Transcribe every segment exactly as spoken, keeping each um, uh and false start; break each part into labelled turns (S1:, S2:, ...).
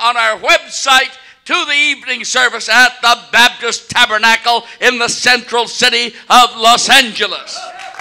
S1: on our website to the evening service at the Baptist Tabernacle in the central city of Los Angeles.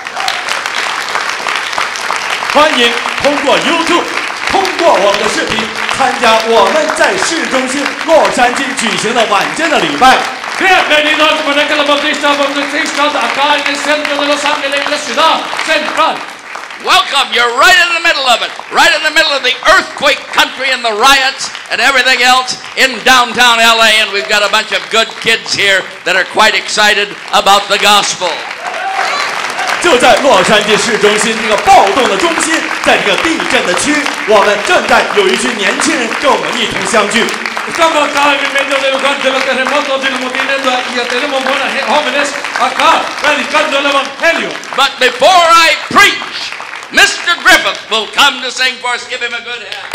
S2: 欢迎通过 YouTube， 通过我们的视频，参加我们在市中心洛杉矶举行的晚间的礼拜。
S3: Bienvenido al Tabernáculo Bautista Bautista acá en el centro de Los Ángeles, en la ciudad central.
S1: Welcome. You're right in the middle of it. Right in the middle of the earthquake country and the riots and everything else in downtown L A. And we've got a bunch of good kids here that are quite excited about the gospel.
S2: 就在洛杉矶市中心这个暴动的中心，在这个地震的区，我们正在有一群年轻人跟我们一同相聚。
S3: Estamos acá en medio del lugar de los terremotos y los motines y tenemos buenas jóvenes acá predicando el evangelio.
S1: But before I preach, Mister Griffith will come to sing for us. Give him a good hand.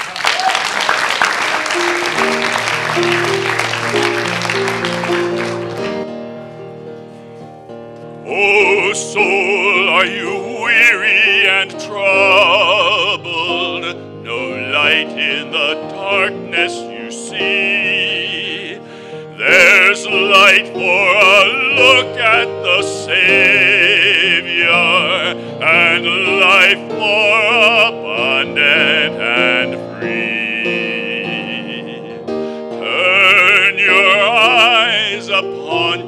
S4: Oh, soul, are you weary and troubled? No light in the darkness you see. There's light for a look at the Savior, and life more abundant and free. Turn your eyes upon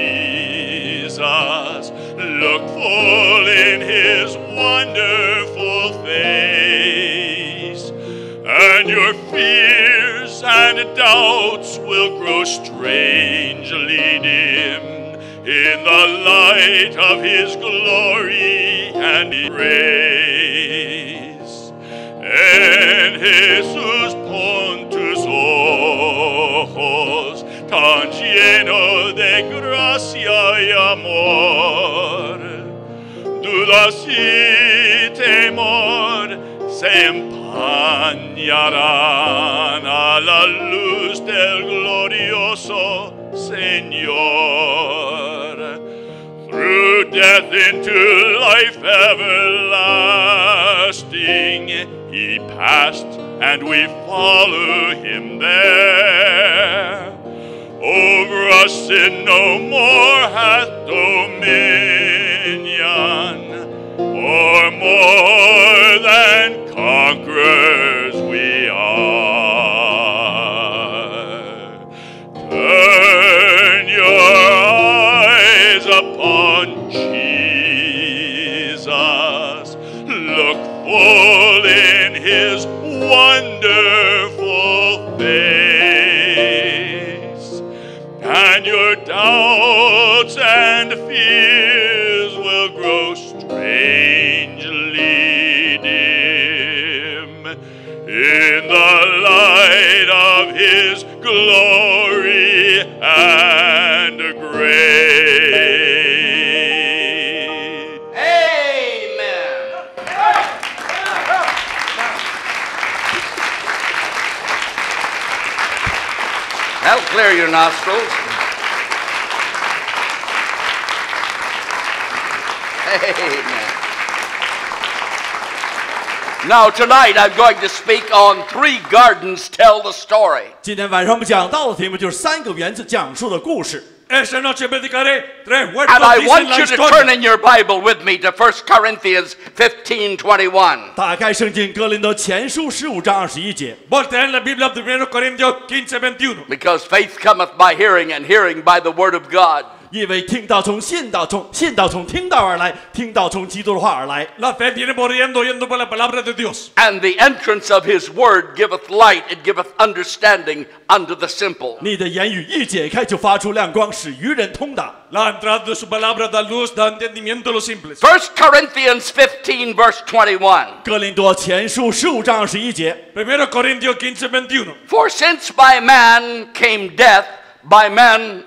S4: Jesus. Look full in his wonderful face, and your fears and doubts will grow strangely dim in the light of his glory and grace. En Jesús pon tus ojos tan lleno de gracia y amor. Dudas y temor se empañarán a la luz del glorioso Señor. Through death into life everlasting, he passed and we follow him there. Over us sin no more hath dominion, for more than conquerors we are. Turn your eyes upon Jesus, look full in his wonderful face, and your doubts and fears will grow strangely dim in the light of his glory and grace.
S1: Amen. That'll clear your nostrils. Amen. Now tonight I'm going to speak on three gardens tell the story.
S2: 今天晚上我们讲到的题目就是三个园子讲述的故事。
S3: Esta noche predicaré tres huertos
S1: And I
S3: dicen
S1: want
S3: la
S1: you to
S3: historia.
S1: turn in your Bible with me to First Corinthians fifteen twenty-one.
S2: 打开圣经哥林多前书十五章二十一节。
S3: Volteen la Biblia de primero Corintios quince veintiuno.
S1: Because faith cometh by hearing, and hearing by the word of God.
S2: 因为听到从信道从信道从听道而来，听道从基督的话而来。
S3: La fe viene por oyendo, oyendo por la palabra de Dios.
S1: And the entrance of his word giveth light, it giveth understanding unto the simple.
S2: 你的言语一解开，就发出亮光，使愚人通达。
S3: La entrada de su palabra da luz, da entendimiento a los simples.
S1: First Corinthians fifteen verse twenty-one.
S2: 哥林多前书十五章二十一节。
S3: Primero Corintios quince veintiuno.
S1: For since by man came death, by man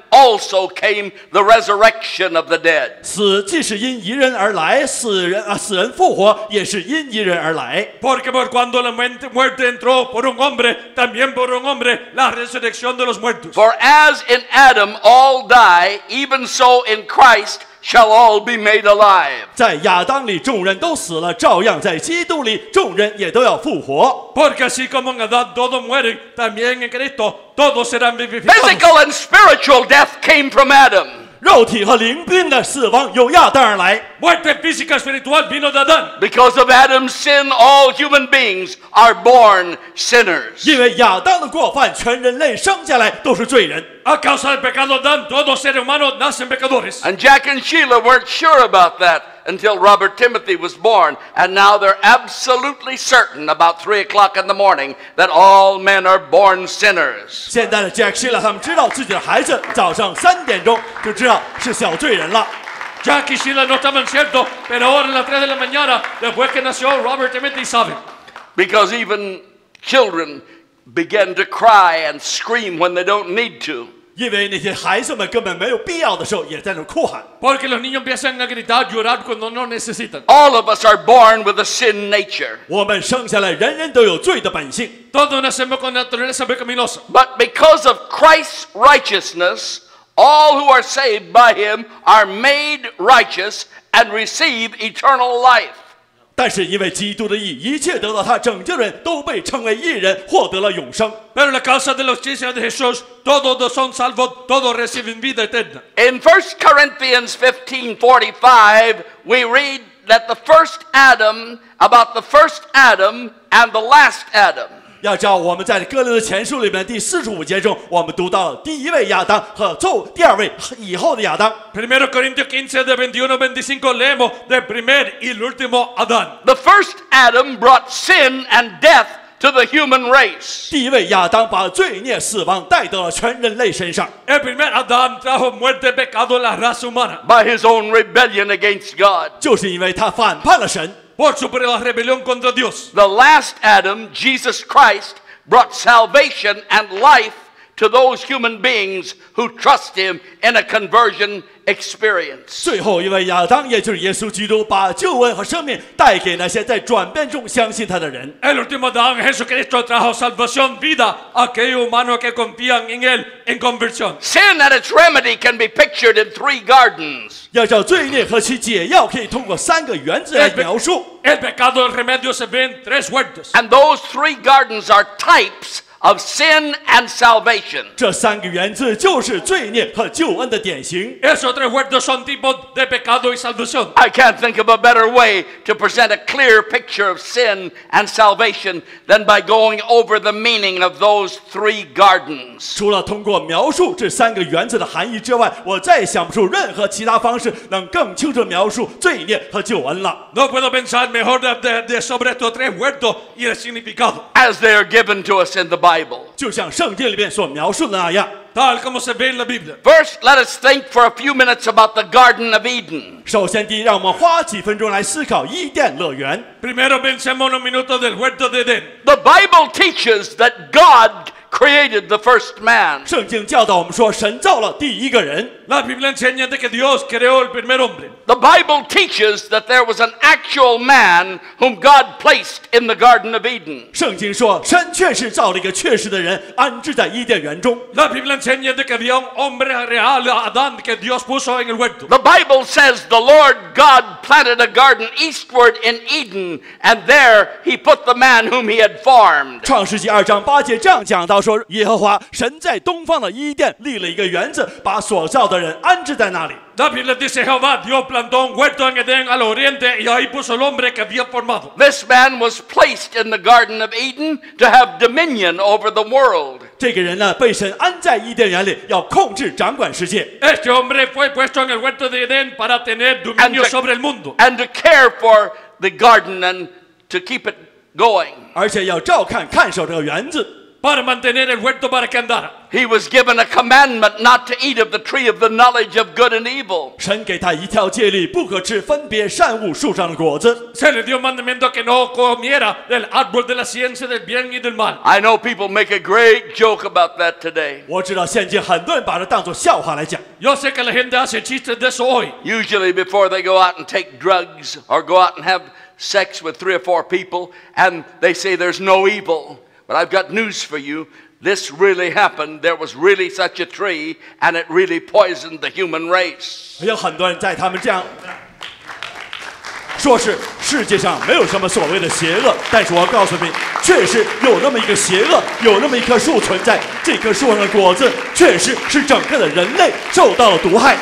S1: also came the resurrection of the dead.
S2: 死既是因一人而来，死人啊，死人复活也是因一人而来。
S3: Porque por cuando la muerte entró por un hombre, también por un hombre la resurrección de los muertos.
S1: For as in Adam all die, even so in Christ shall all be made alive.
S2: 在亚当里众人都死了，照样在基督里众人也都要复活。
S3: Porque así como en Adán todos mueren, también en Cristo todos serán vivificados.
S1: Physical and spiritual death came from Adam.
S2: 肉体和灵命的死亡由亚当而来，
S3: Muerte física espiritual vino de Adán.
S1: Because of Adam's sin, all human beings are born sinners.
S2: 因为亚当的过犯，全人类生下来都是罪人。
S3: A causa del pecado de Adán, todos seres humanos nacen pecadores.
S1: And Jack and Sheila weren't sure about that until Robert Timothy was born. And now they're absolutely certain about three o'clock in the morning that all men are born sinners.
S2: 现在的 Jack Sheila 他们知道自己的孩子早上三点钟就知道是小罪人了。
S3: Jack y Sheila no estaban ciertos, pero ahora en las tres de la mañana, después que nació Robert Timothy, saben.
S1: Because even children begin to cry and scream when they don't need to.
S2: 因为那些孩子们根本没有必要的时候也在那哭喊。
S3: Porque los niños empiezan a gritar, llorar cuando no necesitan.
S1: All of us are born with a sin nature.
S2: 我们生下来人人都有罪的本性，
S3: Todos nacemos con naturaleza pecaminosa.
S1: But because of Christ's righteousness, all who are saved by him are made righteous and receive eternal life.
S2: 但是因为基督的义，一切得到他拯救的人都被称为义人，获得了永生。
S3: Pero la causa de la justicia de Jesús, todos son salvos, todos reciben vida eterna.
S1: In First Corinthians fifteen forty-five, we read that the first Adam, about the first Adam and the last Adam.
S2: 要知道，我们在哥林多前书里面第四十五节中，我们读到了第一位亚当和后第二位以后的亚当。
S3: Primero Corintios quince de veintiuno a veinticinco leemos del primer y el último Adán.
S1: The first Adam brought sin and death to the human race.
S2: 第一位亚当把罪孽、死亡带到了全人类身上。
S3: El primer Adán trajo muerte y pecado a la raza humana.
S1: By his own rebellion against God.
S2: 就是因为他反叛了神。
S3: Por su rebelión contra Dios.
S1: The last Adam, Jesus Christ, brought salvation and life to those human beings who trust him in a conversion experience.
S2: 最后一位亚当，也就是耶稣基督，把救恩和生命带给那些在转变中相信他的人。
S3: El último Adán, Jesucristo, trajo salvación, vida a aquellos humanos que confían en él en conversión.
S1: Sin and its remedy can be pictured in three gardens.
S2: 要知道罪孽和其解药可以通过三个原则来描述。
S3: El pecado, el remedio se ve en tres huertos.
S1: And those three gardens are types of sin and salvation.
S2: 这三个原则就是罪孽和救恩的典型。
S3: Esos tres huertos son tipos de pecado y salvación.
S1: I can't think of a better way to present a clear picture of sin and salvation than by going over the meaning of those three gardens.
S2: 除了通过描述这三个原则的含义之外，我再也想不出任何其他方式能更清楚描述罪孽和救恩了。
S3: No puedo pensar mejor de, de, de sobre estos tres huertos y el significado.
S1: As they are given to us in the Bible.
S2: 就像圣经里面所描述的那样。
S3: Tal como se ve en la Biblia.
S1: First, let us think for a few minutes about the Garden of Eden.
S2: 首先，第一，让我们花几分钟来思考伊甸乐园。
S3: Primero pensemos unos minutos del huerto de Edén.
S1: The Bible teaches that God created the first man.
S2: 圣经教导我们说，神造了第一个人。
S3: La Biblia enseña de que Dios creó el primer hombre.
S1: The Bible teaches that there was an actual man whom God placed in the Garden of Eden.
S2: 圣经说，神确实造了一个确实的人，安置在伊甸园中。
S3: La Biblia enseña de que había un hombre real, Adán, que Dios puso en el huerto.
S1: The Bible says the Lord God planted a garden eastward in Eden, and there he put the man whom he had formed.
S2: 创世纪二章八节这样讲到说，耶和华神在东方的伊甸立了一个园子，把所造的人安置在那里。
S3: La Biblia dice Jehová, Dios plantó un huerto en Edén al oriente y ahí puso el hombre que había formado.
S1: This man was placed in the Garden of Eden to have dominion over the world.
S2: 这个人呢，被神安在伊甸园里，要控制、掌管世界。
S3: Este hombre fue puesto en el huerto de Edén para tener dominio sobre el mundo.
S1: And to care for the garden and to keep it going.
S2: 而且要照看、看守这个园子。
S3: para mantener el huerto para que andara.
S1: He was given a commandment not to eat of the tree of the knowledge of good and evil.
S2: 神给他一条戒律，不可吃分别善恶树上的果子。
S3: Se le dio mandamiento que no comiera del árbol de la ciencia del bien y del mal.
S1: I know people make a great joke about that today.
S2: 我知道现今很多人把这当作笑话来讲。
S3: Yo sé que la gente hace chistes de eso hoy.
S1: Usually before they go out and take drugs or go out and have sex with three or four people, and they say there's no evil. But I've got news for you. This really happened. There was really such a tree, and it really poisoned the human race.
S2: 有很多人在他们这样说是世界上没有什么所谓的邪恶，但是我告诉你，确实有那么一个邪恶，有那么一棵树存在。这棵树上的果子，确实是整个的人类受到了毒害。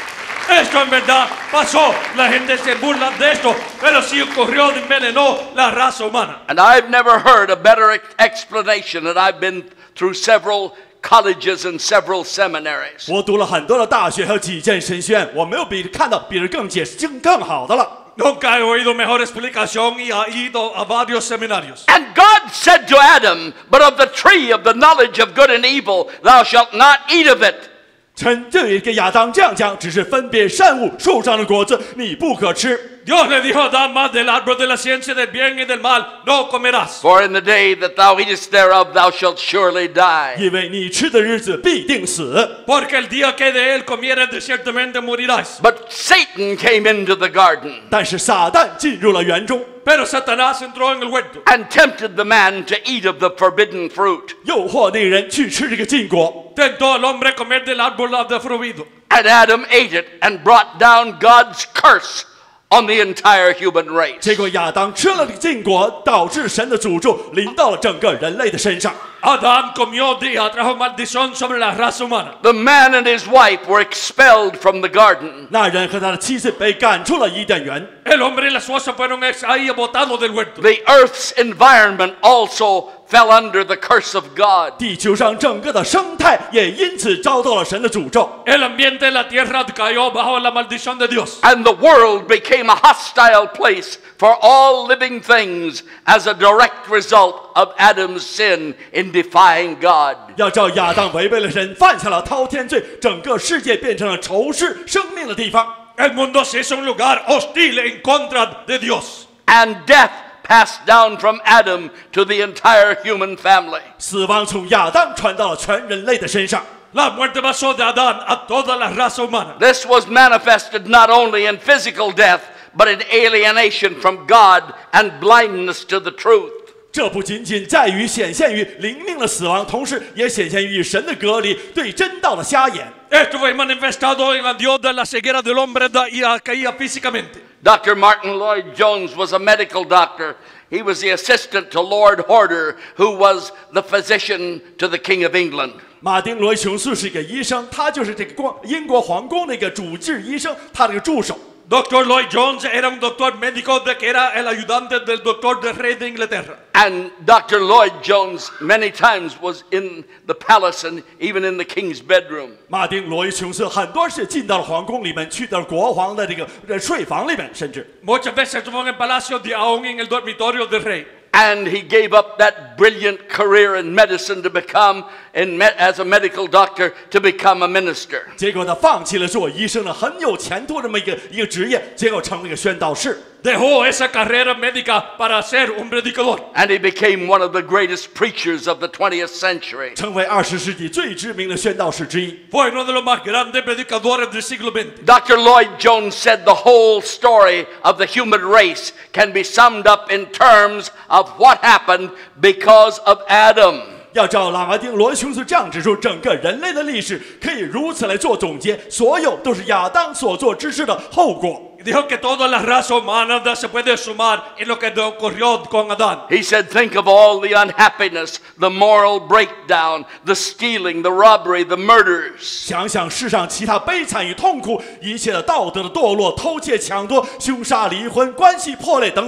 S3: Esto en verdad pasó. La gente se burla de esto, pero sí ocurrió, envenenó la raza humana.
S1: And I've never heard a better ex- explanation, and I've been through several colleges and several seminaries.
S2: 我读了很多的大学，还有几间神学院，我没有比看到比这更解释更更好的了。
S3: Nunca he oído mejor explicación y ha ido a varios seminarios.
S1: And God said to Adam, "But of the tree of the knowledge of good and evil, thou shalt not eat of it."
S2: 神就也给亚当这样讲，只是分别善恶树上的果子，你不可吃。
S3: Dios le dijo a Adán, más del árbol de la ciencia del bien y del mal no comerás.
S1: For in the day that thou eatest thereof, thou shalt surely die.
S2: 因为你吃的日子必定死。
S3: Porque el día que de él comieres, de ciertamente morirás.
S1: But Satan came into the garden
S2: 但是撒旦进入了园中，
S3: Pero Satanás entró en el huerto
S1: and tempted the man to eat of the forbidden fruit.
S2: 诱惑那个人去吃这个禁果。
S3: tentó al hombre a comer del árbol de prohibido.
S1: And Adam ate it and brought down God's curse on the entire human race.
S2: 结果亚当吃了这个禁果，导致神的诅咒临到了整个人类的身上。
S3: Adán comió y trajo maldición sobre la raza humana.
S1: The man and his wife were expelled from the garden.
S2: 那人和他的妻子被赶出了伊甸园。
S3: El hombre y la esposa fueron ex- ahí botados del huerto.
S1: The earth's environment also fell under the curse of God.
S2: 地球上整个的生态也因此遭到了神的诅咒。
S3: El ambiente de la tierra cayó bajo la maldición de Dios.
S1: And the world became a hostile place for all living things as a direct result of Adam's sin in defying God.
S2: 要照亚当违背了神，犯下了滔天罪，整个世界变成了仇视生命的地方。
S3: El mundo se hizo un lugar hostil en contra de Dios.
S1: And death passed down from Adam to the entire human family.
S2: 死亡从亚当传到了全人类的身上。
S3: La muerte pasó de Adán a toda la raza humana.
S1: This was manifested not only in physical death, but in alienation from God and blindness to the truth.
S2: 这不仅仅在于显现于灵命的死亡，同时也显现于神的隔离，对真道的瞎眼。
S3: Esto fue manifestado en el Dios de la ceguera del hombre y caía físicamente.
S1: Doctor Martin Lloyd-Jones was a medical doctor. He was the assistant to Lord Horder, who was the physician to the King of England.
S2: 马丁·罗伊琼斯是一个医生，他就是这个光英国皇宫的一个主治医生，他这个助手。
S3: Doctor Lloyd-Jones era un doctor médico de que era el ayudante del doctor del rey de Inglaterra.
S1: And Doctor Lloyd-Jones many times was in the palace and even in the king's bedroom.
S2: 马丁·罗伊琼斯很多是进到了皇宫里面，去到了国王的这个呃睡房里面，甚至
S3: Muchas veces estuvo en el palacio y aún en el dormitorio del rey.
S1: And he gave up that brilliant career in medicine to become, in me, as a medical doctor, to become a minister.
S2: 结果他放弃了做医生的很有前途这么一个一个职业，结果成为一个宣道士。
S3: Dejó esa carrera médica para ser un predicador.
S1: And he became one of the greatest preachers of the twentieth century.
S2: 成为二十世纪最知名的宣道士之一。
S3: Fue uno de los más grandes predicadores del siglo veinte.
S1: Doctor Lloyd-Jones said the whole story of the human race can be summed up in terms of what happened because of Adam.
S2: 要照拉马丁·罗琼斯这样指出，整个人类的历史可以如此来做总结，所有都是亚当所做之事的后果。
S3: Dijo que toda la raza humana se puede sumar en lo que ocurrió con Adán.
S1: He said, think of all the unhappiness, the moral breakdown, the stealing, the robbery, the murders.
S2: 想想世上其他悲惨与痛苦，一切的道德的堕落、偷窃、抢夺、凶杀、离婚、关系破裂等等。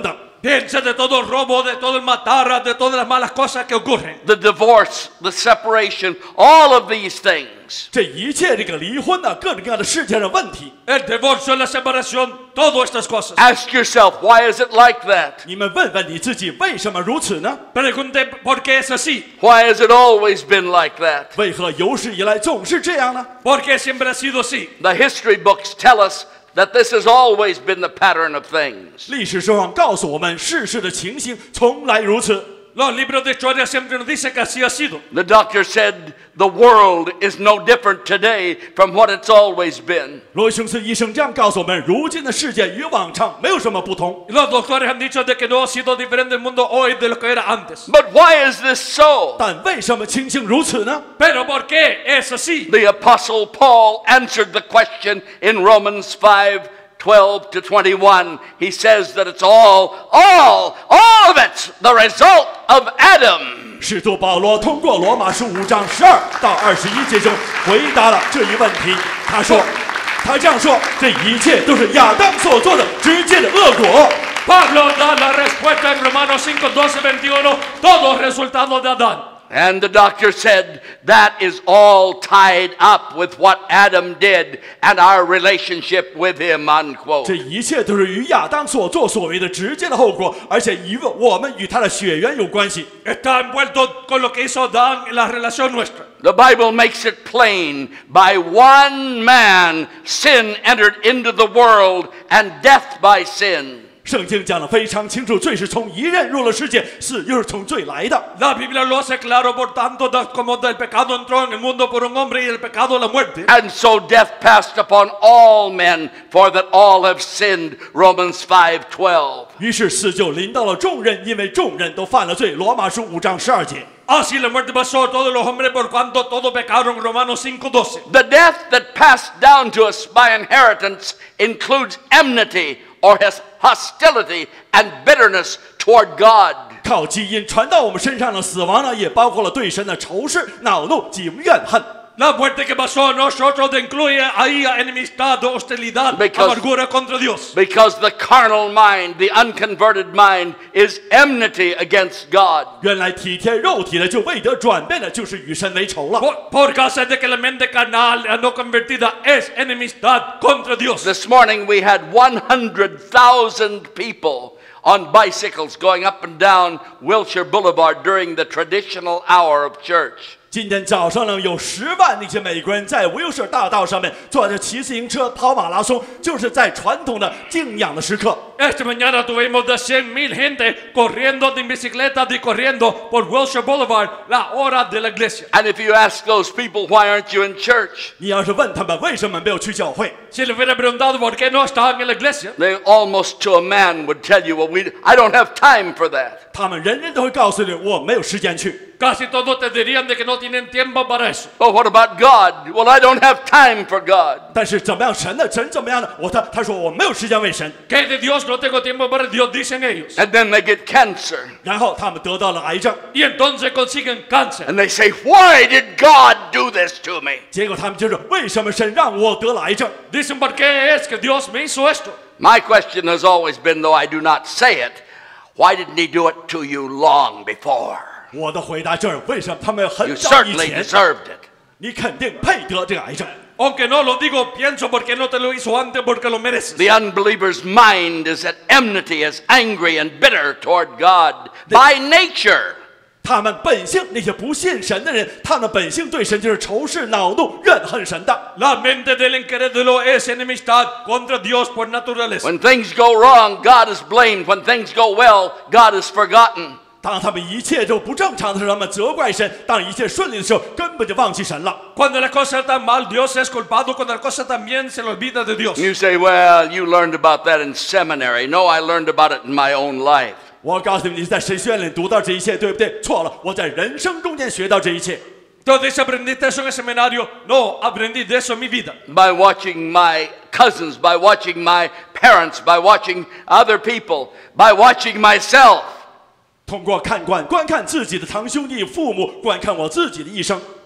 S3: Piensa de todo el robo, de todo el matar, de todas las malas cosas que ocurren.
S1: The divorce, the separation, all of these things.
S2: 这一切这个离婚的各种各样的事件的问题，
S3: El divorcio, la separación, todas estas cosas.
S1: Ask yourself, why is it like that?
S2: 你们问问你自己，为什么如此呢？
S3: Pregunté por qué es así.
S1: Why has it always been like that?
S2: 为何有史以来总是这样呢？
S3: ¿Por qué siempre ha sido así?
S1: The history books tell us that this has always been the pattern of things.
S2: 历史书上告诉我们，世事的情形从来如此。
S3: Los libros de historia siempre nos dicen que así ha sido.
S1: The doctor said the world is no different today from what it's always been.
S2: 罗雄斯医生这样告诉我们，如今的世界与往常没有什么不同。
S3: Los doctores han dicho de que no ha sido diferente el mundo hoy de lo que era antes.
S1: But why is this so?
S2: 但为什么情形如此呢？
S3: Pero ¿por qué es así?
S1: The apostle Paul answered the question in Romans five twelve to twenty-one. He says that it's all, all, all of it's the result of Adam.
S2: 使徒保罗通过罗马书五章十二到二十一节中回答了这一问题。他说，他这样说，这一切都是亚当所做的直接的恶果。
S3: Pablo da la respuesta en Romanos cinco, doce, veintiuno, todo resultado de Adán.
S1: And the doctor said that is all tied up with what Adam did and our relationship with him, unquote.
S2: 这一切都是与亚当所作所为的直接的后果，而且与我们与他的血缘有关系。
S3: Está envuelto con lo que hizo Adán en la relación nuestra.
S1: The Bible makes it plain, by one man sin entered into the world and death by sin.
S2: 圣经讲得非常清楚，罪是从一人入了世界，死又是从罪来的。
S3: La Biblia lo hace claro, por tanto, da- como el pecado entró en el mundo por un hombre y el pecado la muerte.
S1: And so death passed upon all men, for that all have sinned. Romans five twelve.
S2: 于是死就临到了众人，因为众人都犯了罪。罗马书五章十二节。
S3: Así la muerte pasó a todos los hombres por cuanto todos pecaron. Romanos cinco, doce.
S1: The death that passed down to us by inheritance includes enmity or has hostility and bitterness toward God.
S2: 靠基因传到我们身上的死亡呢，也包括了对神的仇视、恼怒及怨恨。
S3: La muerte que pasó a nosotros incluye ahí a enemistad, hostilidad,
S1: Because-
S3: amargura contra Dios.
S1: Because the carnal mind, the unconverted mind, is enmity against God.
S2: 原来体贴肉体的，就未得转变的，就是与神为仇了。
S3: Por, por causa de que la mente carnal, la no convertida, es enemistad contra Dios.
S1: This morning we had one hundred thousand people on bicycles going up and down Wilshire Boulevard during the traditional hour of church.
S2: 今天早上呢，有十万那些美国人在威尔士大道上面坐着骑自行车跑马拉松，就是在传统的敬仰的时刻。
S3: Esta mañana tuvimos de cien mil gente corriendo en bicicleta y corriendo por Wilshire Boulevard, la hora de la iglesia.
S1: And if you ask those people, why aren't you in church?
S2: 你要是问他们为什么没有去教会，
S3: Si le hubiera preguntado por qué no estaban en la iglesia,
S1: They almost to a man would tell you, well, we, I don't have time for that.
S2: 他们人人都会告诉你，我没有时间去。
S3: casi todos te dirían de que no tienen tiempo para eso.
S1: Oh, what about God? Well, I don't have time for God.
S2: 但是怎么样神呢？神怎么样呢？我他他说我没有时间为神。
S3: Que de Dios no tengo tiempo para Dios, dicen ellos.
S1: And then they get cancer.
S2: 然后他们得到了癌症，
S3: Y entonces consiguen cáncer.
S1: And they say, why did God do this to me?
S2: 结果他们就是为什么神让我得了癌症？
S3: Dicen, ¿por qué es que Dios me hizo esto?
S1: My question has always been, though I do not say it, why didn't he do it to you long before?
S2: 我的回答就是为什么他们
S1: You
S2: 很早以
S1: certainly
S2: 前，
S1: deserved it.
S2: 你肯定配得这个癌症。
S3: Aunque no lo digo, pienso porque no te lo hizo antes, porque lo mereces.
S1: The unbeliever's mind is at enmity, is angry and bitter toward God by nature.
S2: 他们本性那些不信神的人，他们本性对神就是仇视、恼怒、怨恨神的。
S3: La mente del incrédulo es enemistad contra Dios por naturaleza.
S1: When things go wrong, God is blamed. When things go well, God is forgotten.
S2: 当他们一切都不正常的时候，他们责怪神；当一切顺利的时候，根本就忘记神了。
S3: Cuando las cosas están mal, Dios es culpado. Cuando las cosas están bien, se le olvida de Dios.
S1: You say, well, you learned about that in seminary. No, I learned about it in my own life.
S2: 我告诉你，你在神学院里读到这一切，对不对？错了，我在人生中间学到这一切。
S3: Entonces, ¿aprendiste eso en el seminario? No, aprendí de eso en mi vida.
S1: By watching my cousins, by watching my parents, by watching other people, by watching myself.
S2: 通过看观观看自己的堂兄弟、父母，观看我自己的一生。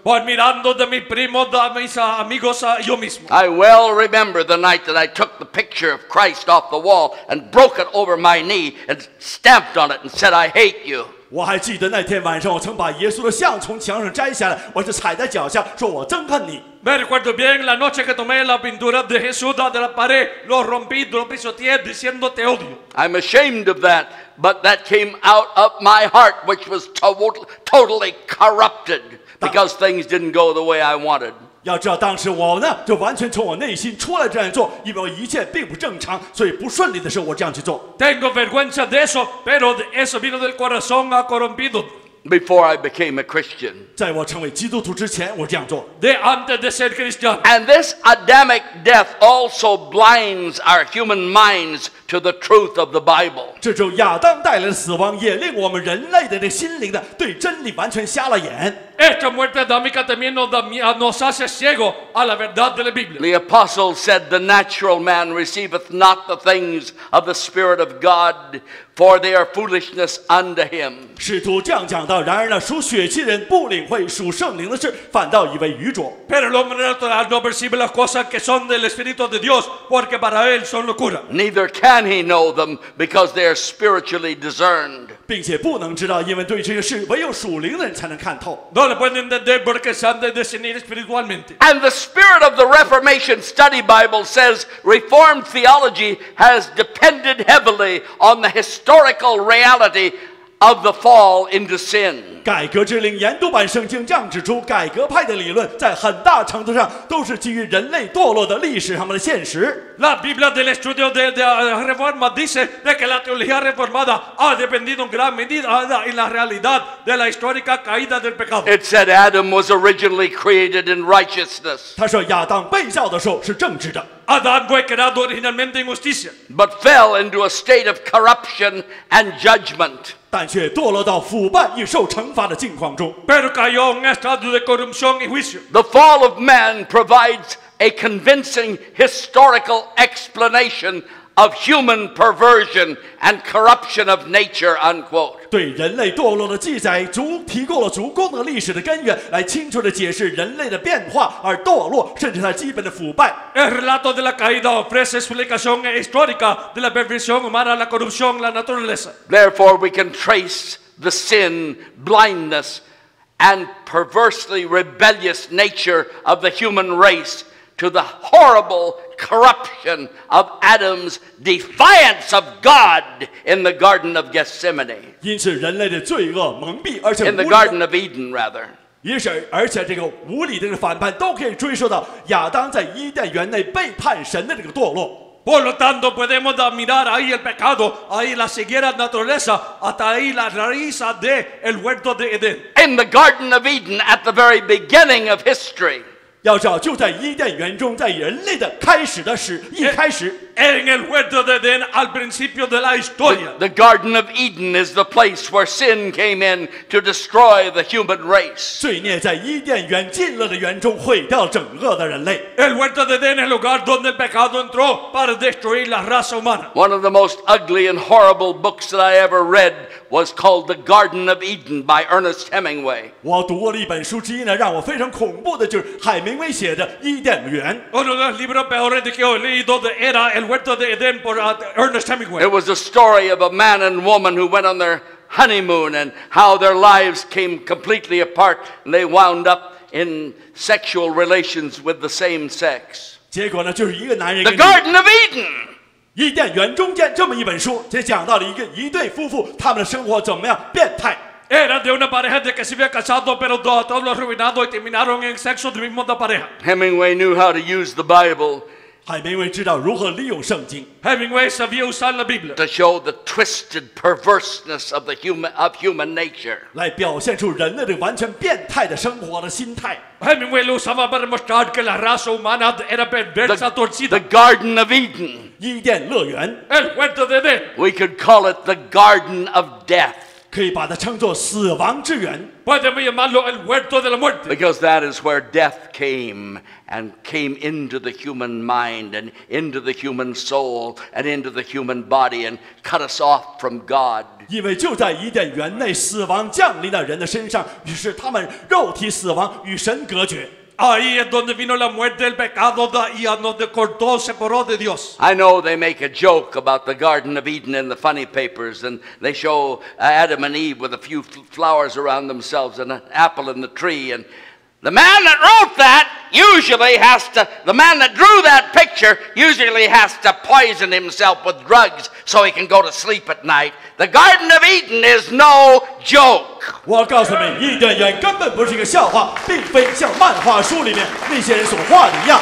S3: Por mirando de mi primo, de mis ah, amigos, ah, yo mismo.
S1: I well remember the night that I took the picture of Christ off the wall and broke it over my knee and stamped on it and said, I hate you.
S2: 我还记得那天晚上，我曾把耶稣的像从墙上摘下来，我就踩在脚下，说我憎恨你。
S3: Me recuerdo bien la noche que tomé la pintura de Jesús de la pared, lo rompí, lo pisoteé diciendo te odio.
S1: I'm ashamed of that, but that came out of my heart, which was to- totally corrupted because things didn't go the way I wanted.
S2: 要知道，当时我呢，就完全从我内心出来这样做，因为我一切并不正常，所以不顺利的时候，我这样去做。
S3: Tengo vergüenza de eso, pero de eso vino del corazón ah, corrompido.
S1: Before I became a Christian.
S2: 在我成为基督徒之前，我这样做。
S3: De antes de ser cristiano.
S1: And this Adamic death also blinds our human minds to the truth of the Bible.
S2: 这种亚当带来的死亡，也令我们人类的这心灵呢，对真理完全瞎了眼。
S3: Esta muerte adámica también nos, da, nos hace ciego a la verdad de la Biblia.
S1: The apostle said, the natural man receiveth not the things of the Spirit of God, for they are foolishness unto him.
S2: 使徒这样讲到，然而呢，属血气人不领会属圣灵的事，反倒以为愚拙。
S3: Pero el hombre natural no percibe las cosas que son del Espíritu de Dios, porque para él son locura.
S1: Neither can he know them, because they are spiritually discerned.
S2: 并且不能知道，因为对这个事唯有属灵的人才能看透。
S3: No le pueden entender porque se han de discernir espiritualmente.
S1: And the spirit of the Reformation Study Bible says Reformed theology has depended heavily on the historical reality of the fall into sin.
S2: 改革之灵研读版圣经这样指出，改革派的理论在很大程度上都是基于人类堕落的历史上面的现实。
S3: La Biblia del estudio de, de la Reforma dice de que la teología reformada ha dependido en gran medida en la realidad de la histórica caída del pecado.
S1: It said Adam was originally created in righteousness,
S2: 他说亚当被造的时候是正直的，
S3: Adán fue creado originalmente en justicia,
S1: but fell into a state of corruption and judgment.
S2: 但却堕落到腐败与受惩罚的境况中。
S3: pero cayó en un estado de corrupción y juicio.
S1: The fall of man provides a convincing historical explanation of human perversion and corruption of nature, unquote.
S2: 对人类堕落的记载足提供了足够的历史的根源，来清楚地解释人类的变化而堕落，甚至它基本的腐败。
S3: El relato de la caída ofrece explicación histórica de la perversión humana, la corrupción, la naturaleza.
S1: Therefore, we can trace the sin, blindness, and perversely rebellious nature of the human race to the horrible corruption of Adam's defiance of God in the Garden of Gethsemane.
S2: 因此，人类的罪恶蒙蔽，而且
S1: In the
S2: 无理
S1: Garden of Eden, rather.
S2: 也是，而且这个无理的这个反叛都可以追溯到亚当在伊甸园内背叛神的这个堕落。
S3: Por lo tanto, podemos mirar ahí el pecado, ahí la ceguera naturaleza, hasta ahí la raíz de el huerto de Edén.
S1: In the Garden of Eden, at the very beginning of history,
S2: 要知道，就在伊甸园中，在人类的开始的始一开始，
S3: En el huerto de Edén, al principio de la historia.
S1: the Garden of Eden is the place where sin came in to destroy the human race.
S2: 罪孽在伊甸园进了的园中，毁掉整个的人类。
S3: El huerto de Edén es el lugar donde el pecado entró para destruir la raza humana.
S1: One of the most ugly and horrible books that I ever read was called The Garden of Eden by Ernest Hemingway.
S2: 我读过的一本书之一呢，让我非常恐怖的就是海明威写的《伊甸园》。
S3: Uno de los libros peores que yo he leído era El huerto de Edén por uh, Ernest Hemingway.
S1: It was a story of a man and woman who went on their honeymoon and how their lives came completely apart and they wound up in sexual relations with the same sex.
S2: 结果呢，就是一个男人
S1: The
S2: 跟女
S1: Garden of Eden!
S2: 伊甸园中间这么一本书，这讲到了一个一对夫妇，他们的生活怎么样变态。
S3: Era de una pareja de que se había casado, pero todos, todos los arruinados y terminaron en sexo de misma pareja.
S1: Hemingway knew how to use the Bible
S2: 海明威知道如何利用圣经，
S3: Hemingway sabía usar la Biblia
S1: to show the twisted perverseness of the human of human nature.
S2: 来表现出人类的完全变态的生活的心态。
S3: Hemingway lo usaba para mostrar que la raza humana era perversa,
S1: The,
S3: torcida.
S1: the Garden of Eden.
S2: 伊甸乐园，
S3: El huerto de Edén.
S1: We could call it the Garden of Death.
S2: 可以把它称作死亡之源。
S3: Podemos llamarlo el huerto de la muerte.
S1: Because that is where death came and came into the human mind and into the human soul and into the human body and cut us off from God.
S2: 因为就在伊甸园内，死亡降临到人的身上，于是他们肉体死亡，与神隔绝。
S3: Ahí es donde vino la muerte del pecado y a donde cortó, separó de Dios.
S1: I know they make a joke about the Garden of Eden in the funny papers, and they show Adam and Eve with a few flowers around themselves and an apple in the tree. And the man that wrote that usually has to, the man that drew that picture usually has to poison himself with drugs so he can go to sleep at night. The Garden of Eden is no joke.
S2: 我告诉你，伊甸园根本不是一个笑话，并非像漫画书里面那些人所画的一样。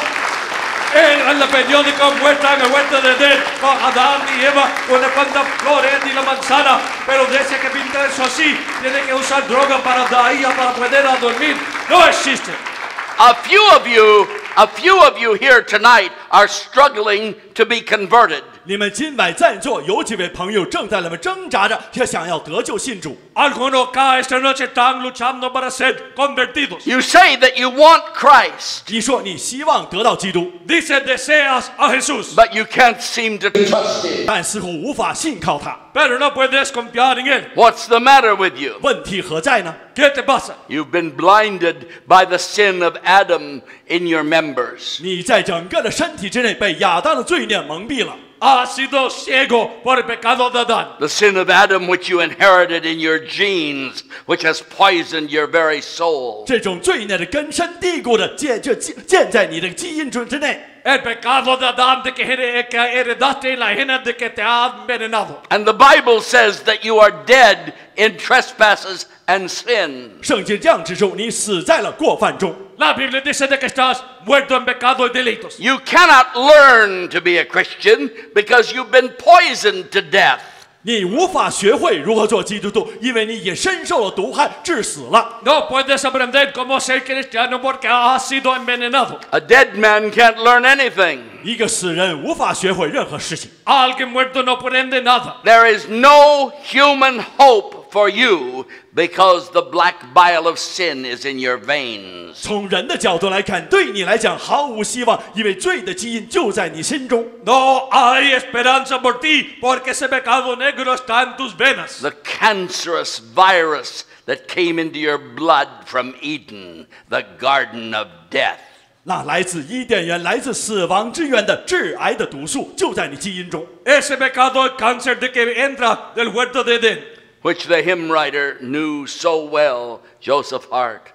S3: En la periódica muestran el huerto de Edén con Adán y Eva con la planta flores y la manzana, pero dice que pinta eso así, tiene que usar droga para de ahí para poder a dormir. No existe.
S1: A few of you, a few of you here tonight are struggling to be converted.
S2: 你们今晚在座有几位朋友正在那么挣扎着，要想要得救信主。
S3: Algunos acá esta noche están luchando para ser convertidos.
S1: You say that you want Christ,
S2: 你说你希望得到基督，
S3: Dice deseas a Jesús,
S1: but you can't seem to trust Him.
S2: 但似乎无法信靠他。
S3: pero no puedes confiar en él.
S1: What's the matter with you?
S2: 问题何在呢？
S3: ¿Qué te pasa?
S1: You've been blinded by the sin of Adam in your members.
S2: 你在整个的身体之内被亚当的罪孽蒙蔽了。
S3: Has sido ciego por el pecado de Adán.
S1: The sin of Adam which you inherited in your genes, which has poisoned your very soul.
S2: 这种罪孽的根深蒂固的建就建建在你的基因之之内。
S3: El pecado de Adán de que here- que heredaste en la genes de que te ha envenenado.
S1: And the Bible says that you are dead in trespasses and sin.
S2: 圣经这样指出，你死在了过犯中。
S3: La Biblia dice de que estás muerto en pecado y delitos.
S1: You cannot learn to be a Christian because you've been poisoned to death.
S2: 你无法学会如何做基督徒，因为你也深受了毒害，致死了。
S3: No puedes aprender cómo ser cristiano porque has sido envenenado.
S1: A dead man can't learn anything.
S2: 一个死人无法学会任何事情。
S3: Alguien muerto no aprende nada.
S1: There is no human hope for you because the black bile of sin is in your veins.
S2: 从人的角度来看，对你来讲毫无希望，因为罪的基因就在你心中。
S3: No hay esperanza por ti porque ese pecado negro está en tus venas.
S1: The cancerous virus that came into your blood from Eden, the garden of death.
S2: 那来自伊甸园、来自死亡之源的致癌的毒素，就在你基因中。
S3: Ese pecado, el cáncer de que entra del huerto de Edén.
S1: Which the hymn writer knew so well, Joseph Hart.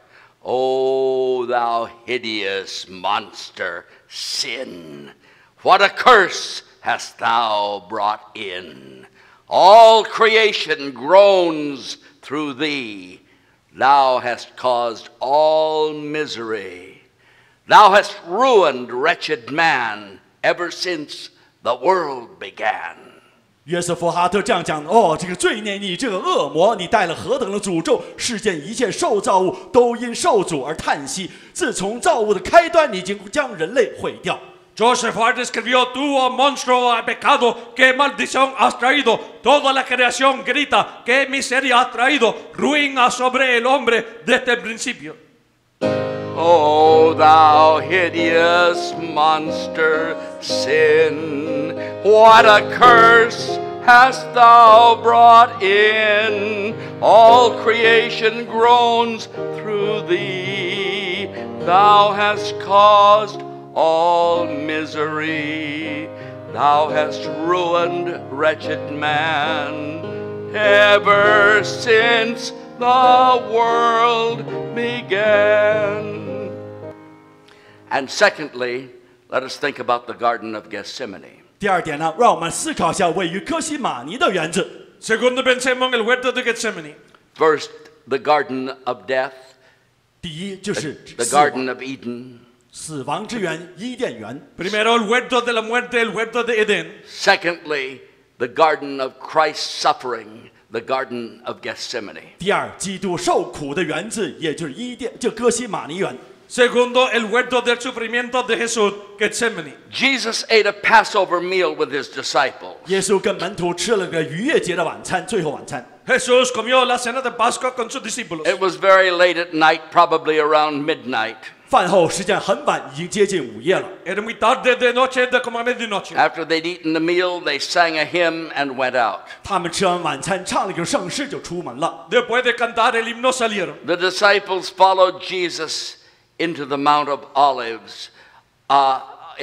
S1: O thou hideous monster, sin, what a curse hast thou brought in. All creation groans through thee. Thou hast caused all misery. Thou hast ruined wretched man ever since the world began.
S2: 约瑟夫哈特这样讲：哦，这个罪孽，你这个恶魔，你带了何等的诅咒！世间一切受造物都因受诅而叹息。自从造物的开端，你已经将人类毁掉。
S3: Joseph Hart escribió, tú, oh monstruo, oh pecado, qué maldición has traído. Toda la creación grita, qué miseria has traído. Ruina sobre el hombre desde el principio.
S1: O thou hideous monster, sin, what a curse hast thou brought in. All creation groans through thee. Thou hast caused all misery. Thou hast ruined wretched man ever since the world began. And secondly, let us think about the Garden of Gethsemane.
S2: 第二点呢，让我们思考一下位于哥西马尼的园子。
S3: Segundo, pensemos en el huerto de Getsemaní.
S1: First, the Garden of Death,
S2: 第一就是
S1: the
S2: 死亡
S1: Garden of Eden.
S2: 死亡之源伊甸园。
S3: Primero, el huerto de la muerte, el huerto de Edén.
S1: Secondly, the Garden of Christ's suffering, the Garden of Gethsemane.
S2: 第二，基督受苦的园子，也就是伊甸，就哥西马尼园。
S3: Segundo, el huerto del sufrimiento de Jesús, Getsemaní.
S1: Jesus ate a Passover meal with his disciples.
S2: 耶稣跟门徒吃了个逾越节的晚餐，最后晚餐。
S3: Jesús comió la cena de Pascua con sus discípulos.
S1: It was very late at night, probably around midnight.
S2: 饭后时间很晚，已经接近午夜了。
S3: Era muy tarde de noche, de como a medianoche.
S1: After they'd eaten the meal, they sang a hymn and went out.
S2: 他们吃完晚餐，唱了一首圣诗，就出门了。
S3: Después de cantar el himno salieron.
S1: The disciples followed Jesus into the Mount of Olives, uh,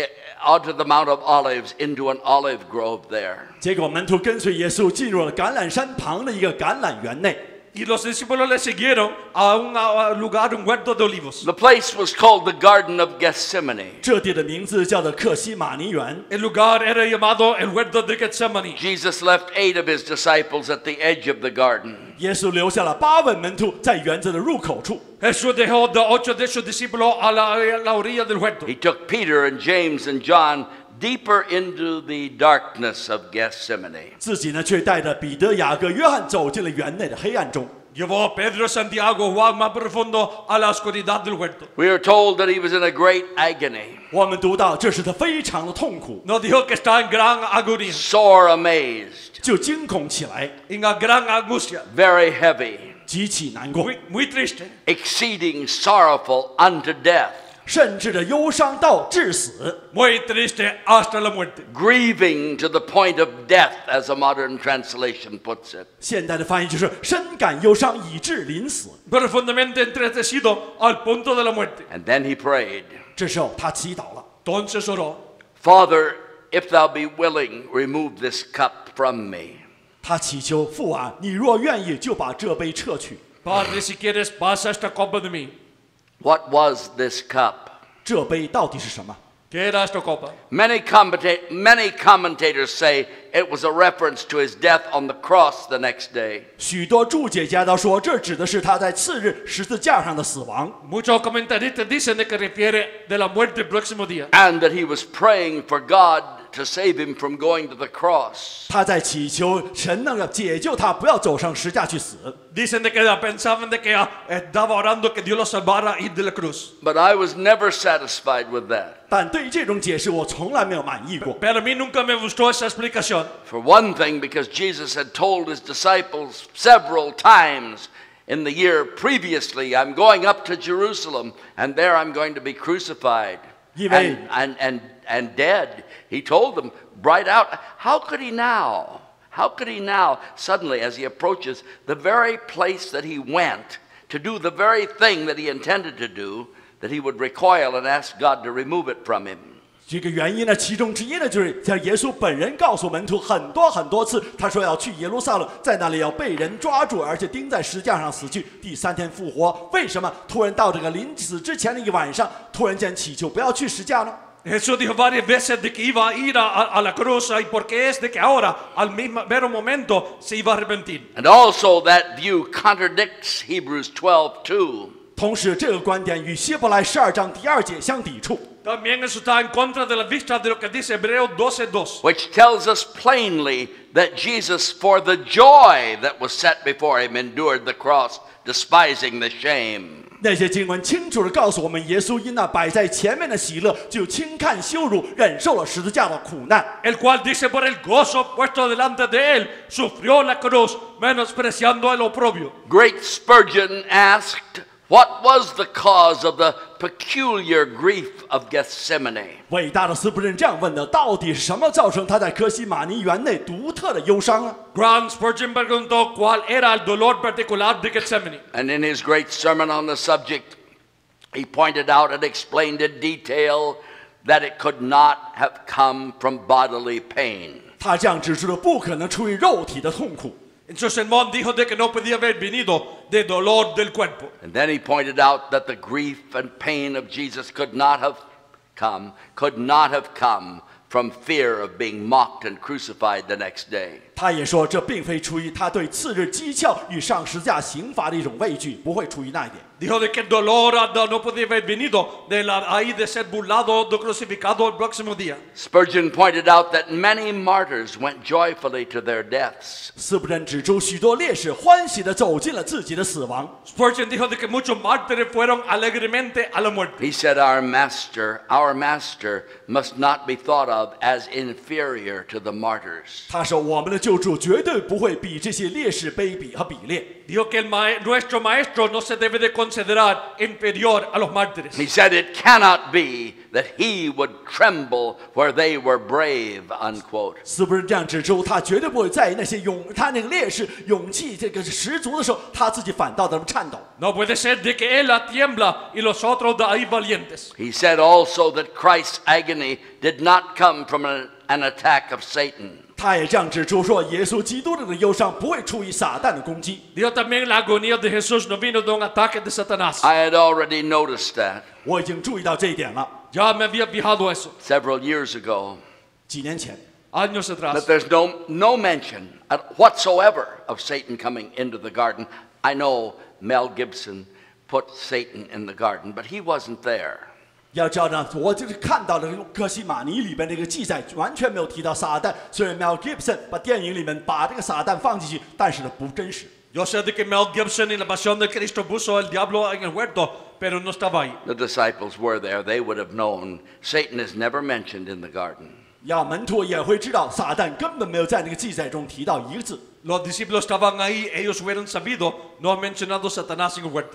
S1: onto the Mount of Olives, into an olive grove there.
S2: 结果门徒跟随耶稣进入了橄榄山旁的一个橄榄园内。
S3: Y los discípulos le siguieron a un lugar, un huerto de olivos.
S1: The place was called the Garden of Gethsemane.
S2: 这地的名字叫做克西马尼园。
S3: El lugar era llamado el huerto de Getsemaní.
S1: Jesus left eight of his disciples at the edge of the garden.
S2: 耶稣留下了八位门徒在园子的入口处。
S3: Jesús dejó de ocho de sus discípulos a la, a la orilla del huerto.
S1: He took Peter and James and John deeper into the darkness of Gethsemane.
S2: 自己呢，却带着彼得、雅各、约翰走进了园内的黑暗中。
S3: Llevó a Pedro, Santiago, Juan más profundo a la oscuridad del huerto.
S1: We are told that he was in a great agony,
S2: 我们读到，这使他非常的痛苦，
S3: Nos dijo que está en gran agonía,
S1: sore amazed,
S2: 就惊恐起来，
S3: en gran angustia,
S1: very heavy,
S2: 极其难过，
S3: muy, muy triste,
S1: exceeding sorrowful unto death,
S2: 甚至的忧伤到致死，
S3: muy triste hasta la muerte.
S1: grieving to the point of death, as a modern translation puts it.
S2: 现代的翻译就是深感忧伤以致临死。
S3: Profundamente entristecido al punto de la muerte.
S1: And then he prayed,
S2: 这时候他祈祷了，
S3: Entonces oró.
S1: Father, if thou be willing, remove this cup from me.
S2: 他祈求父啊，你若愿意，就把这杯撤去。
S3: Padre, si quieres, pasa esta copa de mí.
S1: What was this cup?
S2: 这杯到底是什么？
S3: ¿Qué era esta copa?
S1: Many, commenta- many commentators say it was a reference to his death on the cross the next day.
S2: 许多注解家都说，这指的是他在次日十字架上的死亡，
S3: Muchos comentaristas dicen de que refiere de la muerte el próximo día.
S1: And that he was praying for God to save him from going to the cross.
S2: 他在祈求神能够解救他，不要走上十架去死。
S3: Dicen de que pensaban de que ah, estaba orando que Dios lo salvara y de la cruz.
S1: But I was never satisfied with that.
S2: 但对于这种解释，我从来没有满意过。
S3: Pero a mí nunca me gustó esa explicación.
S1: For one thing, because Jesus had told his disciples several times in the year previously, I'm going up to Jerusalem, and there I'm going to be crucified and, and, and, and dead. He told them right out. How could he now? How could he now, suddenly, as he approaches the very place that he went to do the very thing that he intended to do, that he would recoil and ask God to remove it from him?
S2: 这个原因呢，其中之一呢，就是像耶稣本人告诉门徒很多很多次，他说要去耶路撒冷，在那里要被人抓住，而且钉在石架上死去，第三天复活。为什么突然到这个临死之前的一个晚上，突然间祈求不要去石架呢？
S3: Jesús dijo varias veces de que iba a ir a, a la cruz y porque es de que ahora, al mismo mero momento, se iba a arrepentir.
S1: And also that view contradicts Hebrews twelve two.
S2: 同时，这个观点与希伯来十二章第二节相抵触。
S3: También eso está en contra de la vista de lo que dice Hebreos doce dos.
S1: Which tells us plainly that Jesus, for the joy that was set before him, endured the cross, despising the shame.
S2: 那些经文清楚地告诉我们，耶稣因那摆在前面的喜乐，就轻看羞辱，忍受了十字架的苦难。
S3: El cual dice por el gozo puesto delante de él, sufrió la cruz, menospreciando el oprobio.
S1: Great Spurgeon asked, what was the cause of the peculiar grief of Gethsemane?
S2: 伟大的斯布真这样问的：到底是什么造成他在科西玛尼园内独特的忧伤呢？
S3: Grand Spurgeon preguntó cuál era el dolor particular de Getsemaní.
S1: And in his great sermon on the subject, he pointed out and explained in detail that it could not have come from bodily pain.
S2: 他这样指出了不可能出于肉体的痛苦。
S3: En su sermón dijo de que no podía haber venido de dolor del cuerpo.
S1: And then he pointed out that the grief and pain of Jesus could not have come, could not have come from fear of being mocked and crucified the next day.
S2: 他也说，这并非出于他对次日讥诮与上十字架刑罚的一种畏惧，不会出于那一点。
S3: Dijo de que el dolor no podía haber venido de la, ahí de ser burlado, de crucificado el próximo día.
S1: Spurgeon pointed out that many martyrs went joyfully to their deaths.
S2: 斯普真指出，许多烈士欢喜地走进了自己的死亡。
S3: Spurgeon dijo de que muchos mártires fueron alegremente a la muerte.
S1: He said, Our master, our master must not be thought of as inferior to the martyrs.
S2: 他说：“我们的救主绝对不会比这些烈士卑鄙和比列。”
S3: Dijo que el ma nuestro maestro no se debe de considerar inferior a los mártires.
S1: He said, It cannot be that he would tremble where they were brave, unquote.
S2: 斯普真这样指出，他绝对不会在意那些勇，他那个烈士勇气这个十足的时候，他自己反倒在那颤抖。
S3: No puede ser de que él tiembla y los otros de ahí valientes.
S1: He said also that Christ's agony did not come from an, an attack of Satan.
S2: 他也这样指出说，耶稣基督这个忧伤不会出于撒旦的攻击。
S3: Dijo también la agonía de Jesús no vino de un ataque de Satanás.
S1: I had already noticed that
S2: 我已经注意到这一点了。
S3: Ya me había fijado eso
S1: several years ago.
S2: 几年前，
S3: años
S1: But
S3: atrás.
S1: there's no, no mention whatsoever of Satan coming into the garden. I know Mel Gibson put Satan in the garden, but he wasn't there.
S2: 要知道呢，我就是看到了哥西马尼里边这个记载，完全没有提到撒旦。虽然 Mel Gibson 把电影里面把这个撒旦放进去，但是呢不真实。
S3: Yo sé de que Mel Gibson en la pasión de Cristo puso el diablo en el huerto, pero no estaba ahí.
S1: The disciples were there. They would have known Satan is never mentioned in the garden.
S2: 要门徒也会知道，撒旦根本没有在那个记载中提到一个字。
S3: Los discípulos estaban ahí, ellos hubieran sabido, no han mencionado Satanás en el huerto.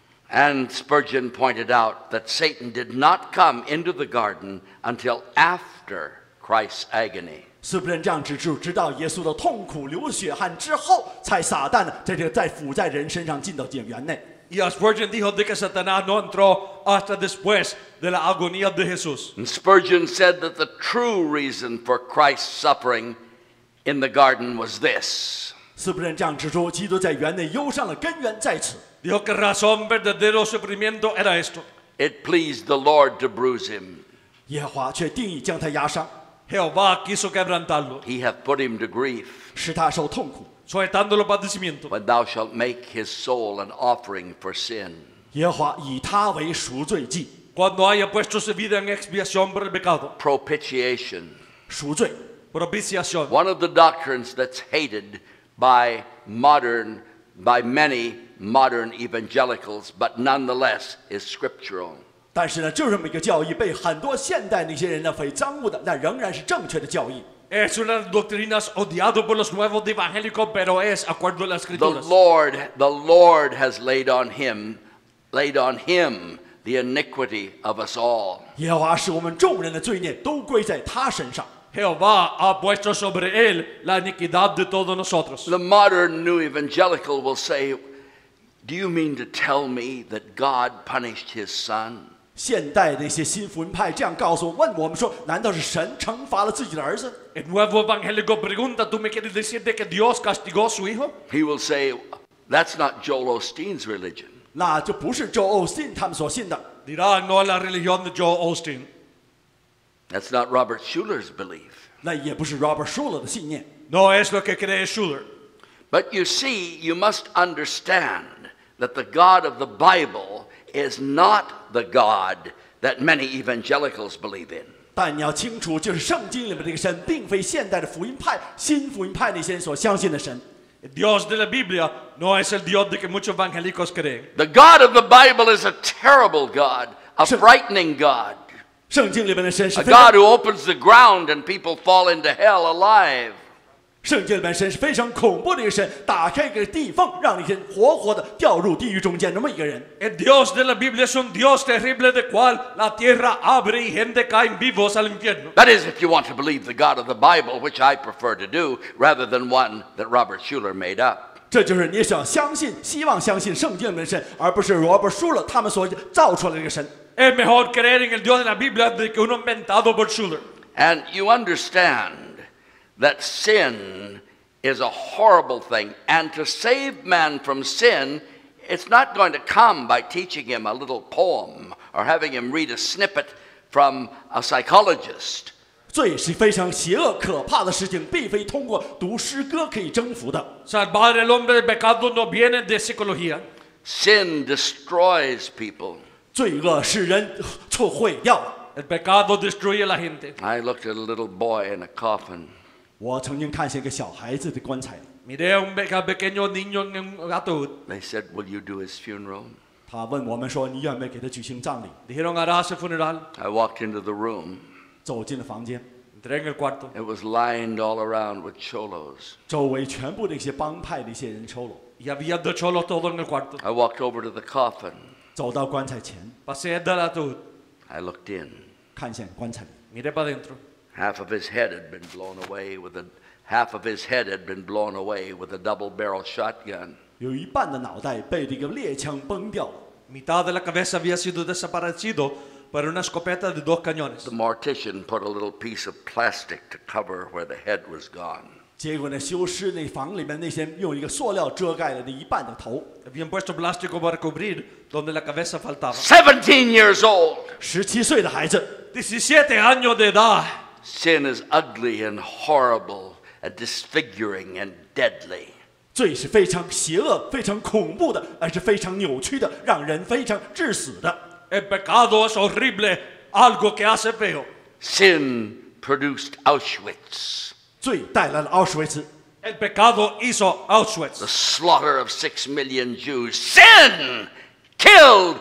S1: And Spurgeon pointed out that Satan did not come into the garden until after Christ's agony.
S2: 斯普真这样指出，直到耶稣的痛苦流血汗之后，才撒旦呢在这个在附在人身上进到监园内。
S3: Y Spurgeon dijo de que Satanás no entró hasta después de la agonía de Jesús.
S1: And Spurgeon said that the true reason for Christ's suffering in the garden was this.
S2: 斯普真这样指出，基督在园内忧伤的根源在此。
S3: Dijo que razón verdadero sufrimiento era esto.
S1: It pleased the Lord to bruise him.
S2: 耶和华却定义将他压伤，
S3: Jehová quiso quebrantarlo,
S1: He hath put him to grief.
S2: 使他受痛苦。
S3: sujetando los padecimientos.
S1: When thou shalt make his soul an offering for sin.
S2: 耶和华以他为赎罪祭，
S3: Cuando haya puesto su vida en expiación por el pecado.
S1: Propitiation.
S2: 赎罪。
S3: Propiciación.
S1: One of the doctrines that's hated by modern, by many modern evangelicals, but nonetheless is scriptural.
S2: 但是呢，就这么一个教义被很多现代那些人呢非憎恶的，那仍然是正确的教义。
S3: Es una doctrina odiada por los nuevos evangélicos, pero es acuerdo a las
S1: The
S3: escrituras.
S1: Lord, the Lord has laid on him, laid on him the iniquity of us all.
S2: 耶和华使我们众人的罪孽都归在他身上。
S3: Jehová ha puesto sobre él la iniquidad de todos nosotros.
S1: The modern new evangelical will say, do you mean to tell me that God punished his son?
S2: 现代的一些新福音派这样告诉我，问我们说：难道是神惩罚了自己的儿子？
S3: El nuevo evangélico pregunta, ¿tú me quieres decir de que Dios castigó a su hijo?
S1: He will say, that's not Joel Osteen's religion.
S2: 那就不是周欧斯汀他们所信的，
S3: Dirá, no es la religión de Joel Osteen.
S1: That's not Robert Schuller's belief.
S2: 那也不是 Robert Schuller 的信念。
S3: No es lo que cree Schuller.
S1: But you see, you must understand that the God of the Bible is not the God that many evangelicals believe in.
S2: 但你要清楚，就是圣经里面这个神，并非现代的福音派、新福音派那些人所相信的神。
S3: El Dios de la Biblia no es el Dios de que muchos evangélicos creen.
S1: The God of the Bible is a terrible God, a frightening God,
S2: 圣经里面的神是
S1: a
S2: 非常
S1: God who opens the ground and people fall into hell alive.
S2: 圣经里面神是非常恐怖的一个神，打开一个地缝，让一些人活活的掉入地狱中间，那么一个人。
S3: El Dios de la Biblia es un Dios terrible de cual la tierra abre y gente caen vivos al infierno.
S1: That is, if you want to believe the God of the Bible, which I prefer to do, rather than one that Robert Schuller made up.
S2: 这就是你想相信、希望相信圣经里面的神，而不是 Robert Schuller 他们所造出来的这个神。
S3: Es mejor creer en el Dios de la Biblia de que uno inventado por Schuller.
S1: And you understand that sin is a horrible thing. And to save man from sin, it's not going to come by teaching him a little poem or having him read a snippet from a psychologist.
S2: 罪是非常邪恶、可怕的事情，并非通过读诗歌可以征服的。
S3: Salvar el hombre del pecado no viene de psicología.
S1: Sin destroys people.
S2: 罪恶使人错毁掉了。
S3: El pecado destruye a la gente.
S1: I looked at a little boy in a coffin.
S2: 我曾经看见一个小孩子的棺材，
S3: Miré a un pequeño niño en un ataúd.
S1: They said, "Will you do his funeral?"
S2: 他问我们说：“你愿不愿意给他举行葬礼
S3: Dijeron, harás el funeral.
S1: I walked into the room. ？”
S2: 走进了房间，
S3: Entré en el cuarto.
S1: It was lined all around with cholos.
S2: 周围全部的一些帮派的一些人抽拢。
S3: Y había dos cholos todo en el cuarto.
S1: I walked over to the coffin.
S2: 走到棺材前，
S3: Pasé del ataúd.
S1: I looked in.
S2: 看见棺材里，
S3: Miré para adentro.
S1: Half of his head had been blown away with a half of his head had been blown away with a double-barrel shotgun.
S2: 有一半的脑袋被这个猎枪崩掉了。
S3: Mitad de la cabeza había sido desaparecido por una escopeta de dos cañones.
S1: The mortician put a little piece of plastic to cover where the head was gone.
S2: 结果呢，修尸那房里面那些用一个塑料遮盖了那一半的头。
S3: Habían puesto plástico para cubrir donde la cabeza faltaba.
S1: Seventeen years old.
S2: 十七岁的孩子，
S3: diecisiete años de edad.
S1: Sin is ugly and horrible and disfiguring and deadly.
S2: 罪是非常邪恶、非常恐怖的，而是非常扭曲的，让人非常致死的。
S3: El pecado es horrible, algo que hace feo.
S1: Sin produced Auschwitz,
S2: 罪带来了奥斯维茨，
S3: El pecado hizo
S1: the
S3: Auschwitz.
S1: slaughter of six million Jews. Sin killed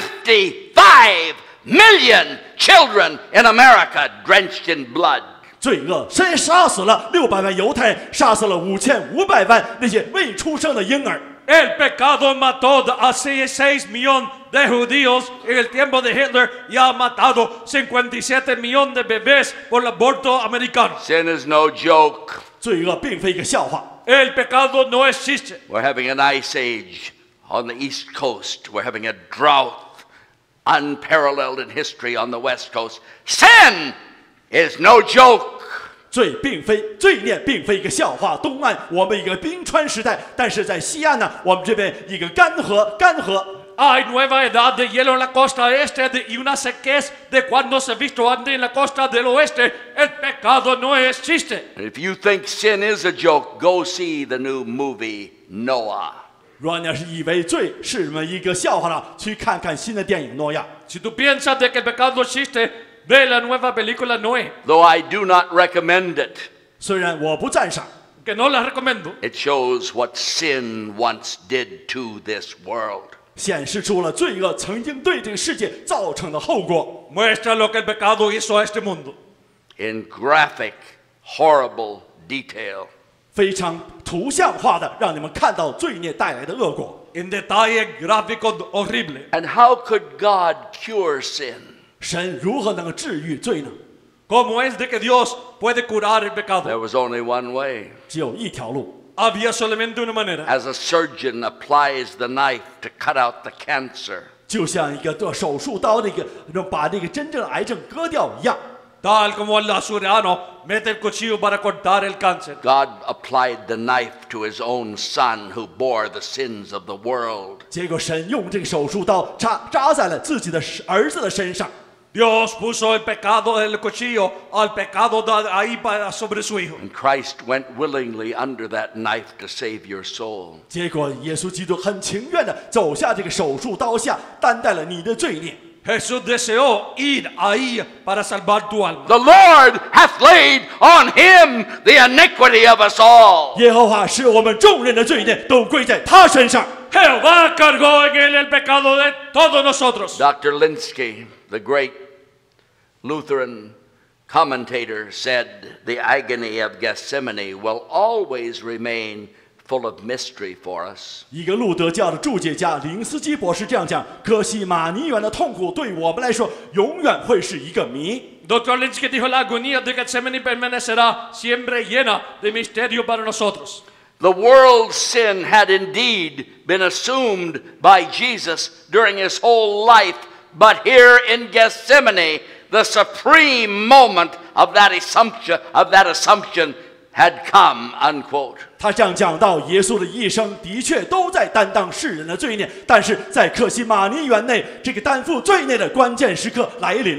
S1: fifty-five million children in America drenched in blood.
S2: 罪恶先杀死了六百万犹太人，杀死了五千五百万那些未出生的婴儿。
S3: El pecado mató a seis millones de judíos en el tiempo de Hitler y ha matado cincuenta y siete millones de bebés por el aborto americano.
S1: Sin is no joke.
S2: 罪恶并非一个笑话。
S3: El pecado no es chiste.
S1: We're having an ice age on the East Coast. We're having a drought unparalleled in history on the West Coast. Sin is no joke.
S2: 罪并非罪孽，并非一个笑话。东岸我们一个冰川时代，但是在西岸呢，我们这边一个干涸，干涸。
S3: Hay nueva edad de hielo en la costa este de, y una sequez de cuando se ha visto antes en la costa del oeste. El pecado no es chiste.
S1: And if you think sin is a joke, go see the new movie Noah.
S2: 如果你要是以为罪是什么一个笑话了，去看看新的电影《诺亚》。
S3: Si tú piensas de que el pecado es chiste, ve la nueva película Noé,
S1: Though I do not recommend it,
S2: 虽然我不赞赏，
S3: que no la recomiendo.
S1: it shows what sin once did to this world.
S2: 显示出了罪恶曾经对这个世界造成的后果。
S3: Muestra lo que el pecado hizo a este mundo.
S1: In graphic, horrible detail.
S2: 非常图像化的，让你们看到罪孽带来的恶果。
S3: En detalle gráfico horrible.
S1: And how could God cure sin?
S2: 神如何能够治愈罪呢？
S3: ¿Cómo es de que Dios puede curar el
S1: There
S3: pecado?
S1: was only one way.
S2: 只有一条路。
S3: Había solamente una manera.
S1: As a surgeon applies the knife to cut out the cancer,
S2: 就像一个做手术刀的一个，把这个真正的癌症割掉一样。
S3: Tal como el azuriano mete el cuchillo para cortar el cáncer.
S1: God applied the knife to his own son who bore the sins of the world.
S2: 结果神用这个手术刀插扎在了自己的儿子的身上。
S3: Dios puso el pecado del cuchillo al pecado de ahí para sobre su hijo.
S1: And Christ went willingly under that knife to save your soul.
S2: 结果耶稣基督很情愿的走下这个手术刀下，担待了你的罪孽。
S3: Jesús deseó ir ahí para salvar tu alma.
S1: The Lord hath laid on him the iniquity of us all.
S2: 耶和华使我们众人的罪孽都归在他身上。
S3: Jehová cargó en él el pecado de todos nosotros.
S1: Doctor Linsky, the great Lutheran commentator, said the agony of Gethsemane will always remain full of mystery for us.
S2: 一个路德教的注解家林斯基博士这样讲：可惜马尼园的痛苦对我们来说永远会是一个谜。
S3: Doctor Linsky dijo la agonía de Getsemaní permanecerá siempre llena de misterio para nosotros.
S1: The world's sin had indeed been assumed by Jesus during his whole life, but here in Gethsemane, the supreme moment of that assumption, of that assumption had come, unquote.
S2: 他这样讲到，耶稣的一生的确都在担当世人的罪孽，但是在克西马尼园内，这个担负罪孽的关键时刻来临了。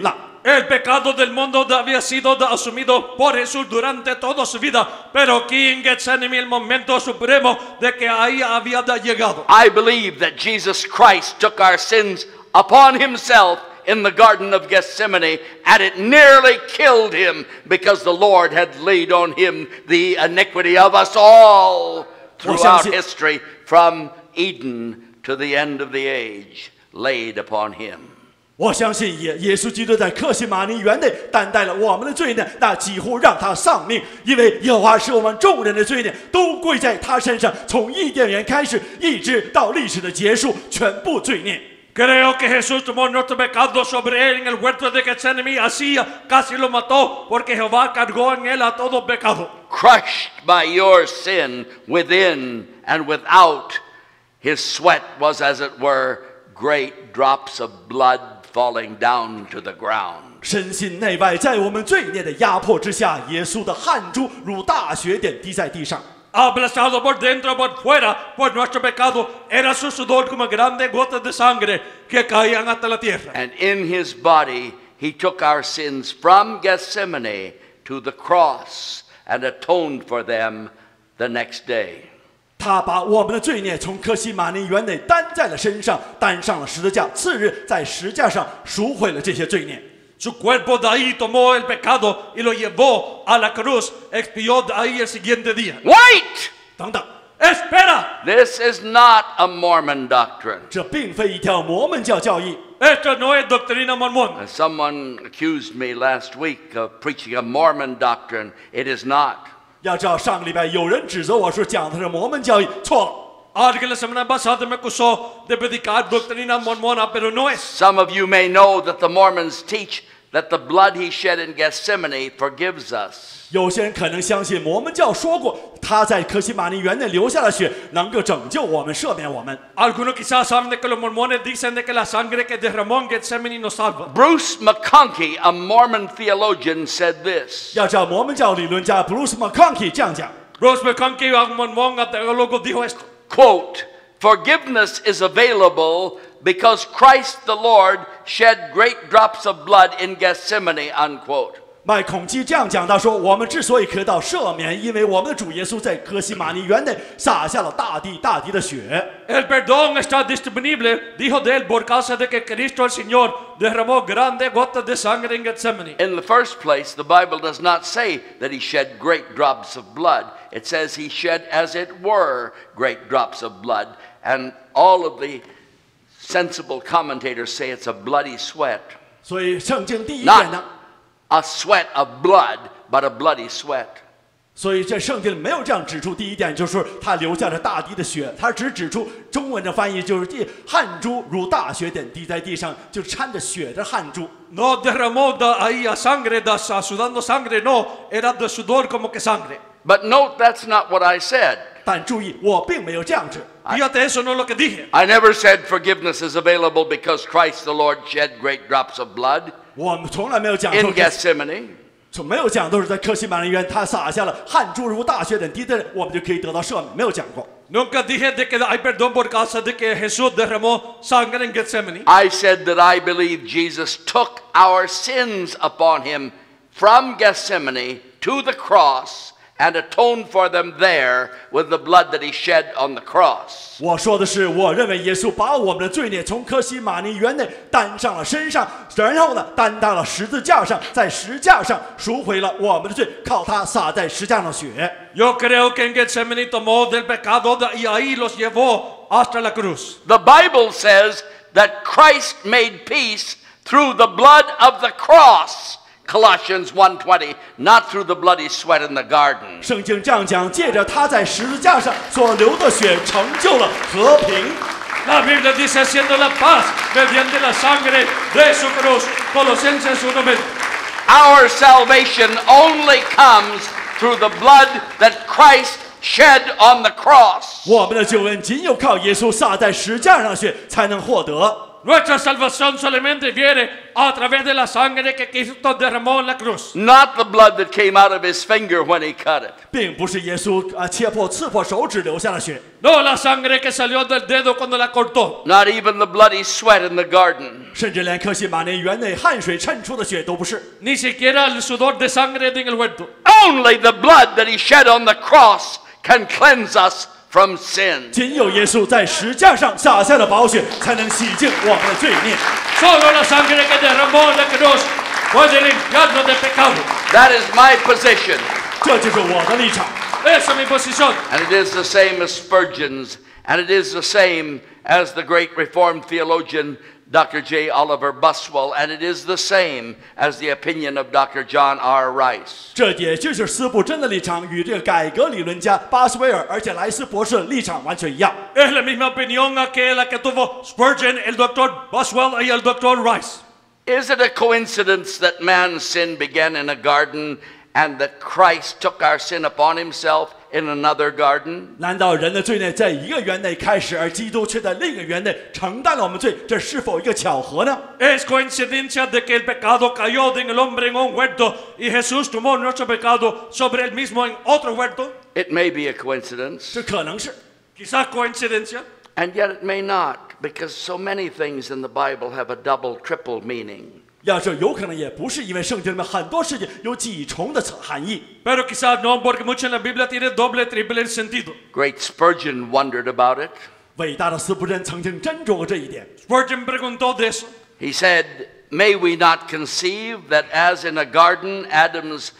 S3: El pecado del mundo había sido asumido por Jesús durante toda su vida, pero aquí en Getsemaní el momento supremo de que ahí había llegado.
S1: I believe that Jesus Christ took our sins upon himself in the Garden of Gethsemane, and it nearly killed him because the Lord had laid on him the iniquity of us all throughout history, from Eden to the end of the age, laid upon him.
S2: 我相信耶耶稣基督在客西马尼园内担待了我们的罪孽，那几乎让他丧命，因为耶和华使我们众人的罪孽都归在他身上，从伊甸园开始，一直到历史的结束，全部罪孽。
S3: Creo que Jesús tomó nuestro pecado sobre él en el huerto de Getsemaní, así casi lo mató, porque Jehová cargó en él a todo pecado.
S1: Crushed by your sin within and without, his sweat was, as it were, great drops of blood falling down to the ground.
S2: 身心内外，在我们罪孽的压迫之下，耶稣的汗珠如大雪点滴在地上。
S3: Aplastado por dentro por fuera por nuestro pecado, era su sudor como grandes gotas de sangre que caían hasta la tierra.
S1: And in his body he took our sins from Gethsemane to the cross and atoned for them the next day.
S2: 他把我们的罪孽从客西马尼园内担在了身上，担上了十字架。次日在十字架上赎回了这些罪孽。
S3: Su cuerpo de ahí tomó el pecado y lo llevó a la cruz, expió de ahí el siguiente día.
S1: Wait!
S2: 等等，
S3: ¡Espera!
S1: This is not a Mormon doctrine.
S2: 这并非一条摩门教教义。
S3: Esto no es doctrina mormona.
S1: Uh, Someone accused me last week of preaching a Mormon doctrine. It is not.
S2: 要知道，上个礼拜有人指责我说讲的是摩门教义，错了。
S3: Alguien la semana pasada me acusó de predicar doctrina mormona, pero no es.
S1: Some of you may know that the Mormons teach that the blood he shed in Gethsemane forgives us.
S2: 有些人可能相信摩门教说过，他在客西马尼园内流下了血，能够拯救我们、赦免我们。
S3: Algunos quizás saben de que los mormones dicen de que la sangre que derramó en Getsemaní nos salva.
S1: Bruce McConkie, a Mormon theologian, said this.
S2: 要知道，摩门教理论家 Bruce McConkie 这样讲。
S3: Bruce McConkie, un mormón teólogo, dijo esto.
S1: Quote, forgiveness is available because Christ the Lord shed great drops of blood in Gethsemane, unquote.
S2: 麦孔基这样讲到说，我们之所以可到赦免，因为我们的主耶稣在客西马尼园内洒下了大地大地的血。
S3: El perdón está disponible, dijo de él, por causa de que Cristo el Señor derramó grandes gotas de sangre en Getsemaní.
S1: In the first place, the Bible does not say that he shed great drops of blood. It says he shed, as it were, great drops of blood. And all of the sensible commentators say it's a bloody sweat.
S2: 所以圣经第一点呢，
S1: A sweat of blood, but a bloody sweat.
S2: 所以这圣经里没有这样指出。第一点就是他流下了大地的血，他只指出中文的翻译就是地汗珠如大雪点滴在地上，就掺着血的汗珠。
S3: No derramó de ahí a sangre, da, sudando sangre, no, era de sudor como que sangre.
S1: But note that's not what I said.
S2: 但注意，我并没有这样指。
S3: Fíjate, eso no es lo que dije.
S1: I never said forgiveness is available because Christ the Lord shed great drops of blood
S2: 我们从来没有讲
S1: in
S2: 说，
S1: Gethsemane.
S2: 从没有讲都是在客西马尼园，他洒下了汗珠如大雪点滴的，我们就可以得到赦免，没有讲过。
S3: Nunca dije de que hay perdón por causa de que Jesús derramó sangre en Getsemaní.
S1: I said that I believe Jesus took our sins upon him from Gethsemane to the cross and atoned for them there with the blood that he shed on the cross.
S2: 我说的是，我认为耶稣把我们的罪孽从客西马尼园内担上了身上，然后呢，担到了十字架上，在十字架上赎回了我们的罪，靠他洒在十字架上的血。
S3: Yo creo que en Getsemaní tomó del pecado de, y ahí los llevó hasta la cruz.
S1: The Bible says that Christ made peace through the blood of the cross. Colossians one twenty, not through the bloody sweat in the garden.
S2: 圣经这样讲，借着他在十字架上所流的血，成就了和平。
S3: La Biblia dice haciendo la paz mediante la sangre de su cruz. Colosenses uno veinte.
S1: Our salvation only comes through the blood that Christ shed on the cross.
S2: 我们的救恩仅有靠耶稣洒在十字架上的血才能获得。
S3: Nuestra salvación solamente viene a través de la sangre que Cristo derramó en la cruz.
S1: Not the blood that came out of his finger when he cut it.
S2: 并不是耶稣啊切破刺破手指留下了血，
S3: No la sangre que salió del dedo cuando la cortó.
S1: Not even the bloody sweat in the garden.
S2: 甚至连克西马尼园内汗水衬出的血都不是。
S3: Ni siquiera el sudor de sangre en el huerto.
S1: Only the blood that he shed on the cross can cleanse us from sin.
S2: 仅有耶稣在石架上洒下的宝血，才能洗净我们的罪孽。
S3: Solo la sangre que derramó en la cruz puede limpiarnos de pecado.
S1: That is my position.
S2: 这就是我的立场。
S3: Esa es mi posición.
S1: And it is the same as Spurgeon's. And it is the same as the great Reformed theologian Doctor J. Oliver Buswell. And it is the same as the opinion of Doctor John R. Rice.
S2: 这也就是斯布真的立场，与这个改革理论家巴斯威尔，而且莱斯博士的立场完全一样。
S3: Es la misma opinión que la que tuvo Spurgeon, el doctor Boswell y el doctor Rice.
S1: Is it a coincidence that man's sin began in a garden and that Christ took our sin upon himself in another garden?
S2: 难道人的罪孽在一个园内开始，而基督却在另一个园内承担了我们罪？这是否一个巧合呢？
S3: Es coincidencia de que el pecado cayó en el hombre en un huerto y Jesús tomó nuestro pecado sobre él mismo en otro huerto.
S1: It may be a coincidence,
S2: 这可能是，
S3: Quizás coincidencia.
S1: and yet it may not, because so many things in the Bible have a double, triple meaning.
S2: 要是有可能也不是，因为圣经里面很多事情有几重的含义。
S3: Pero quizás no, porque mucho en la Biblia tiene doble, triple sentido.
S1: Great Spurgeon wondered about it.
S2: 伟大的斯布真曾经斟酌过这一点。
S3: Spurgeon preguntó de eso.
S1: He said, "May we not conceive that as in a garden Adam's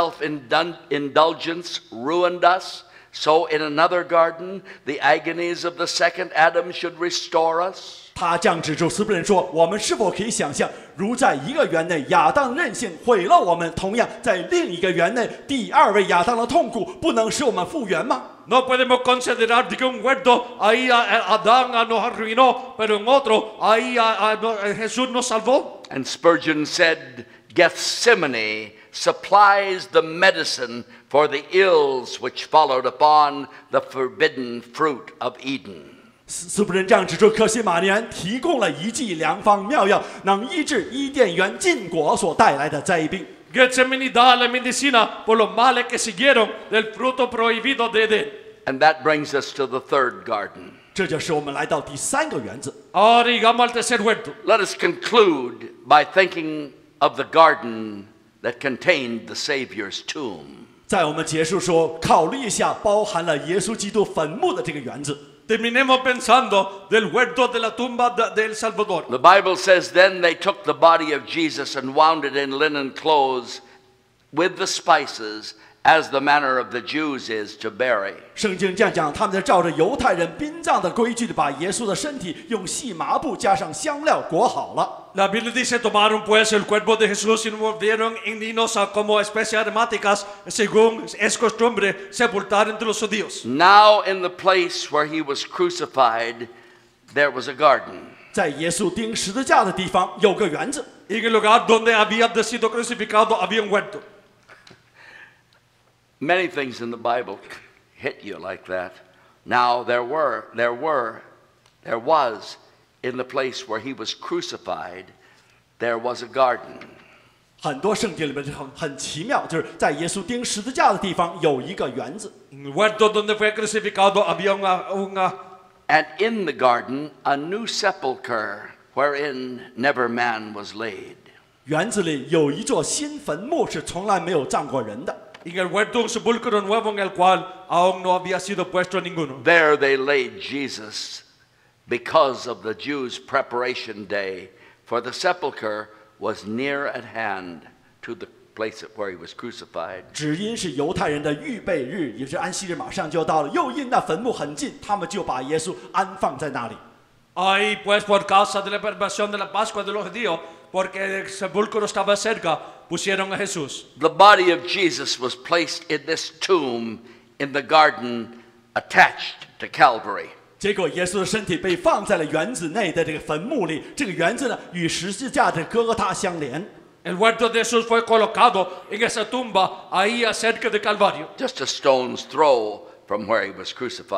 S1: self-indulgence ruined us, so in another garden the agonies of the second Adam should restore us?"
S2: 他这样指出斯布真说：“我们是否可以想象，如在一个园内亚当的任性毁了我们，同样在另一个园内第二位亚当的痛苦不能使我们复原吗？”
S3: No podemos considerar que un huerto ahí a, a Adán a nos arruinó, pero en otro ahí a, a, a Jesús nos salvó.
S1: And Spurgeon said, "Gethsemane supplies the medicine for the ills which followed upon the forbidden fruit of Eden."
S2: 斯布真这样指出，克西马尼园提供了一剂良方妙药，能医治伊甸园禁果所带来的灾病。
S3: Getsemaní da la medicina por los males que siguieron del fruto prohibido de Edén.
S1: And that brings us to the third garden.
S2: 这就使我们来到第三个园子。
S3: Ahora llegamos al tercer huerto.
S1: Let us conclude by thinking of the garden that contained the Savior's tomb.
S2: 在我们结束说，考虑一下包含了耶稣基督坟墓的这个园子。
S3: Terminemos pensando del huerto de la tumba de, de El Salvador.
S1: The Bible says, "Then they took the body of Jesus and wound it in linen clothes with the spices, as the manner of the Jews is to bury."
S2: 圣经这样讲，他们在照着犹太人殡葬的规矩，把耶稣的身体用细麻布加上香料裹好了。
S3: La Biblia dice, tomaron pues el cuerpo de Jesús y lo envolvieron en linos como especies aromáticas, según es costumbre sepultar entre los judíos.
S1: Now in the place where he was crucified, there was a garden.
S2: 在耶稣钉十字架的地方有个园子，
S3: En el lugar donde había sido crucificado había un huerto.
S1: Many things in the Bible hit you like that. Now there were, there were, there was, in the place where he was crucified, there was a garden.
S2: 很多圣经里面就很很奇妙，就是在耶稣钉十字架的地方有一个园子，
S3: En el huerto donde fue crucificado había una, una
S1: And in the garden, a new sepulchre wherein never man was laid.
S2: 园子里有一座新坟墓，是从来没有葬过人的。
S3: en el huerto un sepulcro nuevo en el cual aún no había sido puesto ninguno.
S1: There they laid Jesus because of the Jews' preparation day, for the sepulchre was near at hand to the place where he was crucified.
S2: 只因是犹太人的预备日，也是安息日马上就到了，又因那坟墓很近，他们就把耶稣安放在那里。
S3: Ahí pues por causa de la preparación de la Pascua de los judíos, porque el sepulcro estaba cerca, pusieron a Jesús.
S1: The body of Jesus was placed in this tomb in the garden attached to Calvary.
S2: 结果耶稣的身体被放在了园子内的这个坟墓里，这个园子呢与十字架的哥哥他相连。
S3: El huerto de Jesús fue colocado en esa tumba ahí acerca de Calvario.
S1: Just a stone's throw from where he was crucified.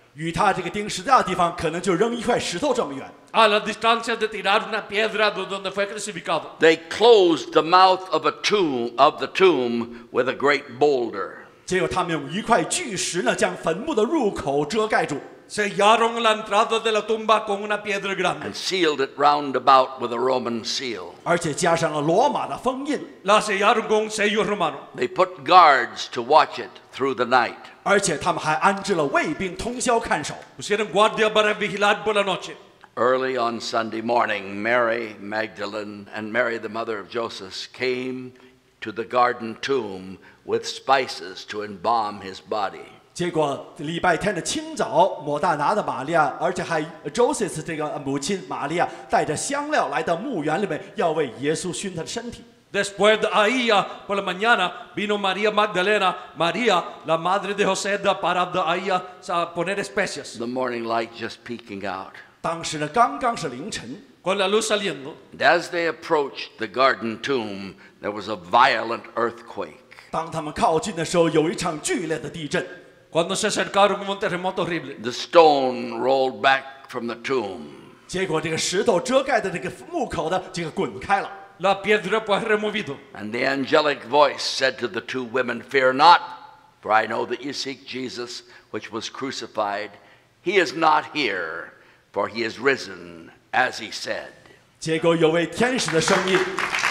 S2: 与他这个钉十字架的地方，可能就扔一块石头这么远。
S3: A la distancia de tirar una piedra donde fue crucificado.
S1: They closed the mouth of a tomb of the tomb with a great boulder.
S2: 结果他们用一块巨石呢，将坟墓的入口遮盖住。
S3: Sellaron la entrada de la tumba con una piedra grande.
S1: And sealed it round about with a Roman seal.
S2: 而且加上了罗马的封印。
S3: La sellaron con un sello romano.
S1: They put guards to watch it through the night.
S2: 而且他们还安置了卫兵通宵看守。
S3: Pusieron guardia para vigilar por la noche.
S1: Early on Sunday morning, Mary Magdalene and Mary, the mother of Joseph, came to the garden tomb with spices to embalm his body.
S2: 结果礼拜天的清早，抹大拿的玛利亚，而且还 Joseph 这个母亲玛利亚带着香料来到墓园里面，要为耶稣熏他的身体。
S3: Después de ahí, por la mañana, vino María Magdalena, María, la madre de José, para ahí a poner especias.
S1: The morning light just peeking out.
S2: 当时呢，刚刚是凌晨。
S3: Con la luz saliendo.
S1: And as they approached the garden tomb, there was a violent earthquake.
S2: 当他们靠近的时候，有一场剧烈的地震。
S3: Cuando se acercaron hubo un terremoto horrible.
S1: The stone rolled back from the tomb.
S2: 结果这个石头遮盖的这个墓口呢，这个滚开了。
S3: La piedra pues removido.
S1: And the angelic voice said to the two women, "Fear not, for I know that you seek Jesus, which was crucified. He is not here, for he is risen, as he said."
S2: 结果有位天使的声音。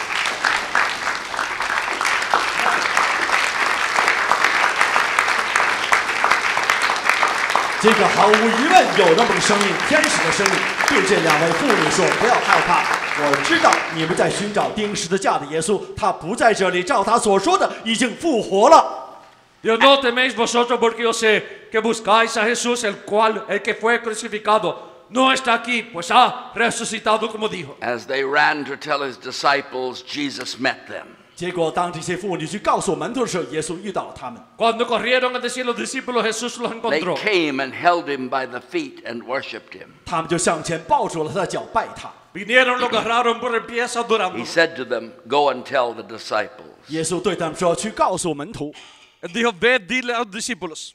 S2: 这个毫无疑问有那么个声音，天使的声音，对这两位妇女说：“不要害怕，我知道你们在寻找钉十字架的耶稣，他不在这里，照他所说的，已经复活了。”
S3: Dios no teméis vosotros porque yo sé que buscáis a Jesús, el cual, el que fue crucificado, no está aquí, pues ha resucitado como dijo.
S1: As they ran to tell his disciples, Jesus met them.
S2: 结果，当这些妇女去告诉门徒的时候，耶稣遇到了他们。
S3: Cuando corrieron a decir los discípulos, Jesús los
S1: They
S3: encontró.
S1: came and held him by the feet and worshipped him.
S2: 他们就向前抱住了他的脚，拜他。
S3: Vinieron, lo agarraron por el pie
S1: He
S3: adorando.
S1: said to them, "Go and tell the disciples."
S2: 耶稣对他们说：“去告诉门徒。”
S3: Él dijo, ve, dile a los discípulos.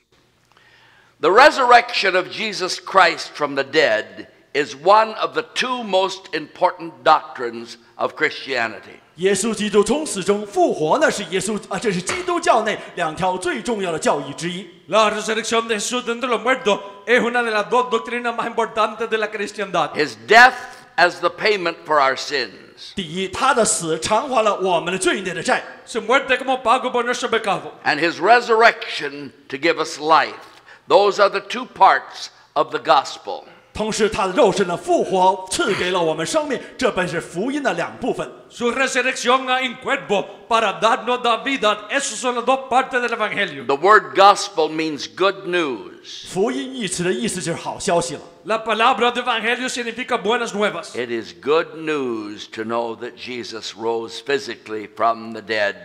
S1: The resurrection of Jesus Christ from the dead is one of the two most important doctrines of Christianity.
S2: 耶稣基督从死中复活呢，是耶稣啊，这是基督教内两条最重要的教义之一。
S3: La resurrección de Jesús de entre los muertos es una de las dos doctrinas más importantes de la cristiandad.
S1: His death as the payment for our sins,
S2: 第一，他的死偿还了我们的罪孽的债；
S3: Su muerte como pago por nuestro pecado.
S1: and his resurrection to give us life. Those are the two parts of the gospel.
S2: 同时，他的肉身的复活赐给了我们生命，这本是福音的两部分。
S3: Su resurrección en cuerpo para darnos la vida. Esas son las dos partes del evangelio.
S1: The word gospel means good news.
S2: 福音一词的意思就是好消息了。
S3: La palabra de evangelio significa buenas nuevas.
S1: It is good news to know that Jesus rose physically from the dead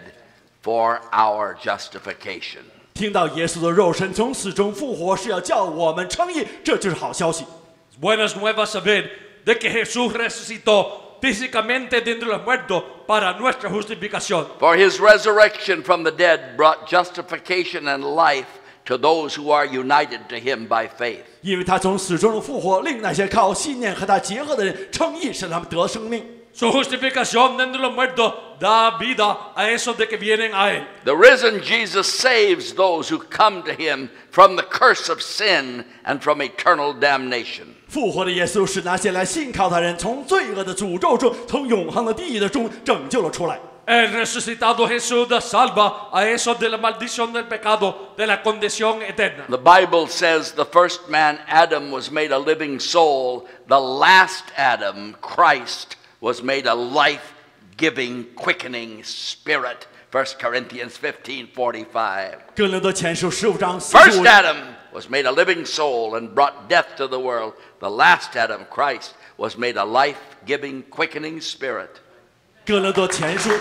S1: for our justification.
S2: 听到耶稣的肉身从死中复活，是要叫我们称义，这就是好消息。
S3: Buenas nuevas saber de que Jesús resucitó físicamente de entre los muertos para nuestra justificación.
S1: For his resurrection from the dead brought justification and life to those who are united to him by faith.
S2: 因为他从死中的复活，令那些靠信念和他结合的人称义，使他们得生命。
S3: Su justificación de entre los muertos da vida a esos de que vienen a él.
S1: The risen Jesus saves those who come to him from the curse of sin and from eternal damnation.
S2: 复活的耶稣使那些来信靠他的人从罪恶的诅咒中，从永恒的地狱的中拯救了出来。
S3: El resucitado Jesús da salva a esos de la maldición del pecado, de la condenación eterna.
S1: The Bible says the first man, Adam, was made a living soul. The last Adam, Christ, was made a life-giving, quickening spirit. First Corinthians fifteen forty-five.
S2: 哥林多前书十五章四十
S1: First
S2: 五。
S1: Adam was made a living soul and brought death to the world. The last Adam, Christ, was made a life-giving, quickening spirit.
S2: 哥林多前书。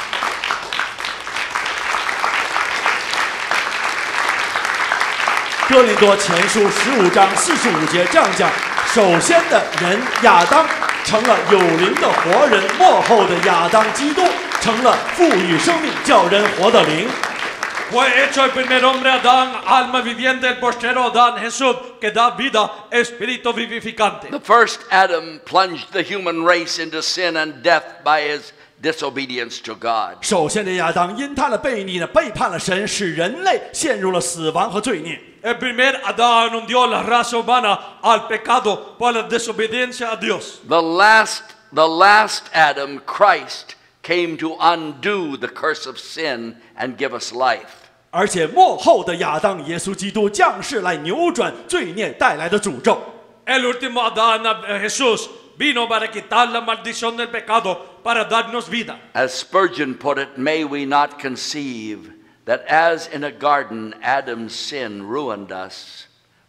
S2: 哥林多前书十五章四十五节这样讲：首先的人亚当成了有灵的活人，末后的亚当基督成了赋予生命叫人活的灵。
S3: Fue hecho el primer hombre Adán, alma viviente, el postrero Adán, Jesús, que da vida, espíritu vivificante.
S1: The first Adam plunged the human race into sin and death by his disobedience to God.
S2: 首先的亚当因他的悖逆呢，背叛了神，使人类陷入了死亡和罪孽。
S3: El primer Adán hundió la raza humana al pecado por la desobediencia a Dios.
S1: The last, the last Adam, Christ, came to undo the curse of sin and give us life.
S2: 而且末后的亚当耶稣基督降世来扭转罪孽带来的诅咒。
S3: El último Adán, Jesús, vino para quitar la maldición del pecado, para darnos vida.
S1: As Spurgeon put it, may we not conceive that as in a garden Adam's sin ruined us,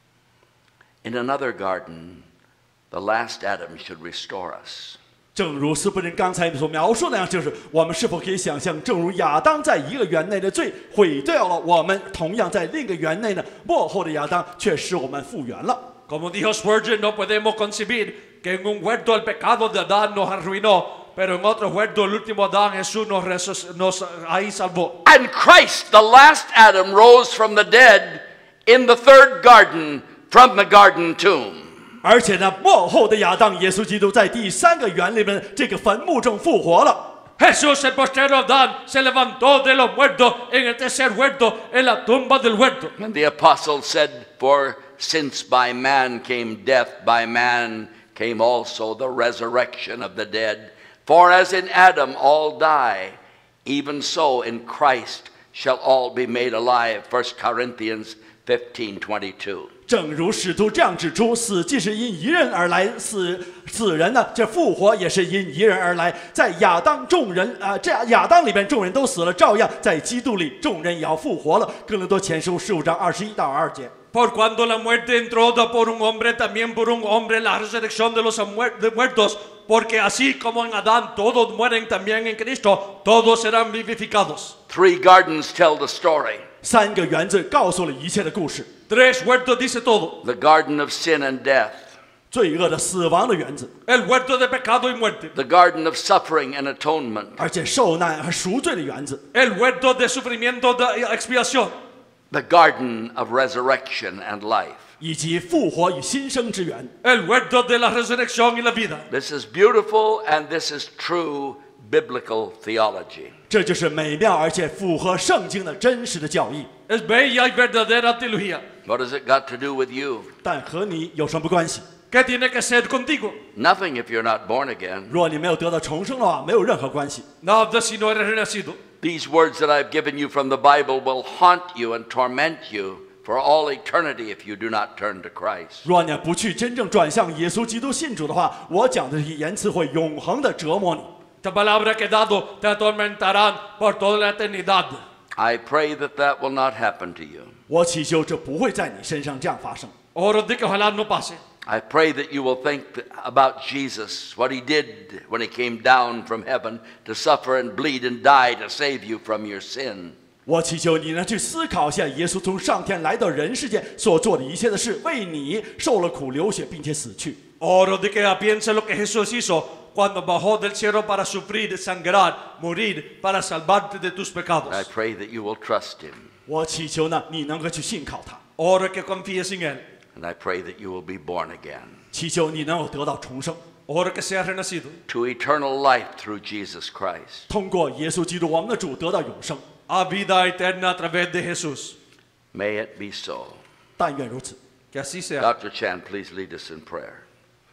S1: in another garden the last Adam should restore us.
S2: 正如斯布林刚才所描述那样，就是我们是否可以想象，正如亚当在一个园内的罪毁掉了我们，同样在另一个园内呢，末后的亚当却使我们复原了。
S3: Como dijo Spurgeon, no podemos concebir que en un huerto el pecado de Adán nos arruinó, pero en otro huerto el último Adán Jesús nos, resuc- nos ahí salvó.
S1: And Christ, the last Adam, rose from the dead in the third garden from the garden tomb.
S2: 而且呢，末后的亚当耶稣基督在第三个园里面这个坟墓中复活了。
S3: Jesús, el postrero Adán, se levantó de los muertos en el tercer huerto, en la tumba del huerto.
S1: And the apostle said, for since by man came death, by man came also the resurrection of the dead. For as in Adam all die, even so in Christ shall all be made alive. First Corinthians fifteen twenty-two.
S2: 正如使徒这样指出，死既是因一人而来，死死人呢，这复活也是因一人而来。在亚当众人啊、呃，这亚当里边众人都死了，照样在基督里众人也要复活了。哥林多前书十五章二十一到二节。
S3: Por cuando la muerte entró por un hombre, también por un hombre la resurrección de los muertos, porque así como en Adán todos mueren, también en Cristo todos serán vivificados.
S1: Three gardens tell the story.
S2: 三个园子告诉了一切的故事。
S3: Tres huertos dice todo.
S1: The garden of sin and death.
S2: 罪恶的死亡的园子，
S3: El huerto de pecado y muerte.
S1: The garden of suffering and atonement.
S2: 而且受难和赎罪的园子，
S3: El huerto de sufrimiento de expiación.
S1: The garden of resurrection and life.
S2: 以及复活与新生之园。
S3: El huerto de la resurrección y la vida.
S1: This is beautiful and this is true biblical theology.
S2: 这就是美妙而且符合圣经的真实的教义。
S3: Es bella y verdadera teología.
S1: What has it got to do with you?
S2: 但和你有什么关系？
S3: ¿Qué tiene que ser contigo?
S1: Nothing if you're not born again.
S2: 若你没有得到重生的话，没有任何关系。
S3: Nada si no eres renacido.
S1: These words that I've given you from the Bible will haunt you and torment you for all eternity if you do not turn to Christ.
S2: 若你不去真正转向耶稣基督信主的话，我讲的这些言辞会永恒的折磨你。
S3: Esta palabra que he dado te atormentarán por toda la eternidad.
S1: I pray that that will not happen to you.
S2: 我祈求这不会在你身上这样发生。
S3: Oro de que ojalá no pase.
S1: I pray that you will think about Jesus, what he did when he came down from heaven to suffer and bleed and die to save you from your sin.
S2: 我祈求你呢去思考一下耶稣从上天来到人世间所做的一切的事，为你受了苦流血，并且死去。
S3: Oro de que piense lo que Jesús hizo cuando bajó del cielo para sufrir, sangrar, morir, para salvarte de tus pecados.
S1: I pray that you will trust him.
S2: 我祈求呢你能够去信靠他，
S3: Oro que confíes en Él.
S1: And I pray that you will be born again
S2: 祈求你能够得到重生，
S3: Oro que seas renacido.
S1: to eternal life through Jesus Christ.
S2: 通过耶稣基督我们的主得到永生。
S3: A vida eterna a través de Jesús.
S1: May it be so.
S2: 但愿如此。
S3: Que así sea.
S1: Doctor Chan, please lead us in prayer.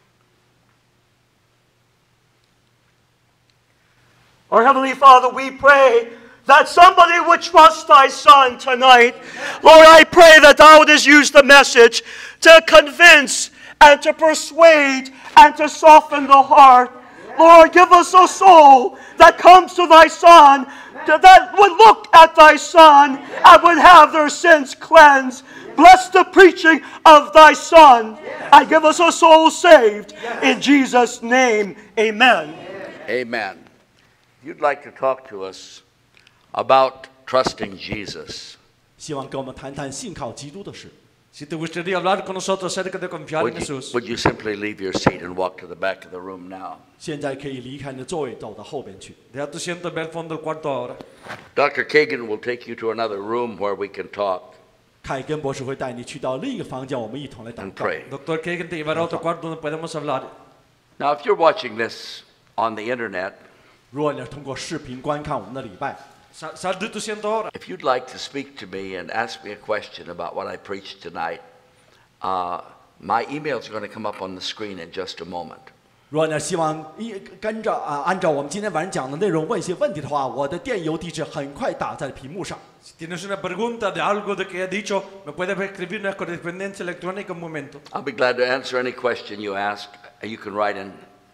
S5: Our Heavenly Father, we pray that somebody would trust Thy Son tonight. Lord, I pray that Thou wouldst use the message to convince and to persuade and to soften the heart. Lord, give us a soul that comes to Thy Son, that would look at Thy Son and would have their sins cleansed. Bless the preaching of Thy Son and give us a soul saved. In Jesus' name, amen.
S1: Amen. If you'd like to talk to us about trusting Jesus,
S2: 希望跟我们谈谈信靠基督的事。
S3: Si te gustaría hablar con nosotros acerca de confiar en
S1: would you,
S3: Jesús,
S1: would you simply leave your seat and walk to the back of the room now?
S2: 现在可以离开你的座位，走到后边去。
S3: deja tu asiento ve al fondo del cuarto ahora.
S1: Doctor Kagan will take you to another room where we can talk
S2: 凯根博士会带你去到另一个房间，我们一同来祷
S1: and
S2: 告。
S1: pray.
S3: Doctor Kagan te llevará a otro cuarto donde podemos hablar.
S1: Now, if you're watching this on the internet,
S2: 如果你是通过视频观看我们的礼拜，
S3: Sal, sal de tu asiento ahora.
S1: if you'd like to speak to me and ask me a question about what I preached tonight, uh, my email is going to come up on the screen in just a moment.
S2: 如果你希望一跟着啊，按照我们今天晚上讲的内容问一些问题的话，我的电邮地址很快打在屏幕上。
S3: Si tienes una pregunta de algo de que he dicho, me puedes escribir una correspondencia electrónica un momento.
S1: I'll be glad to answer any question you ask. You can write in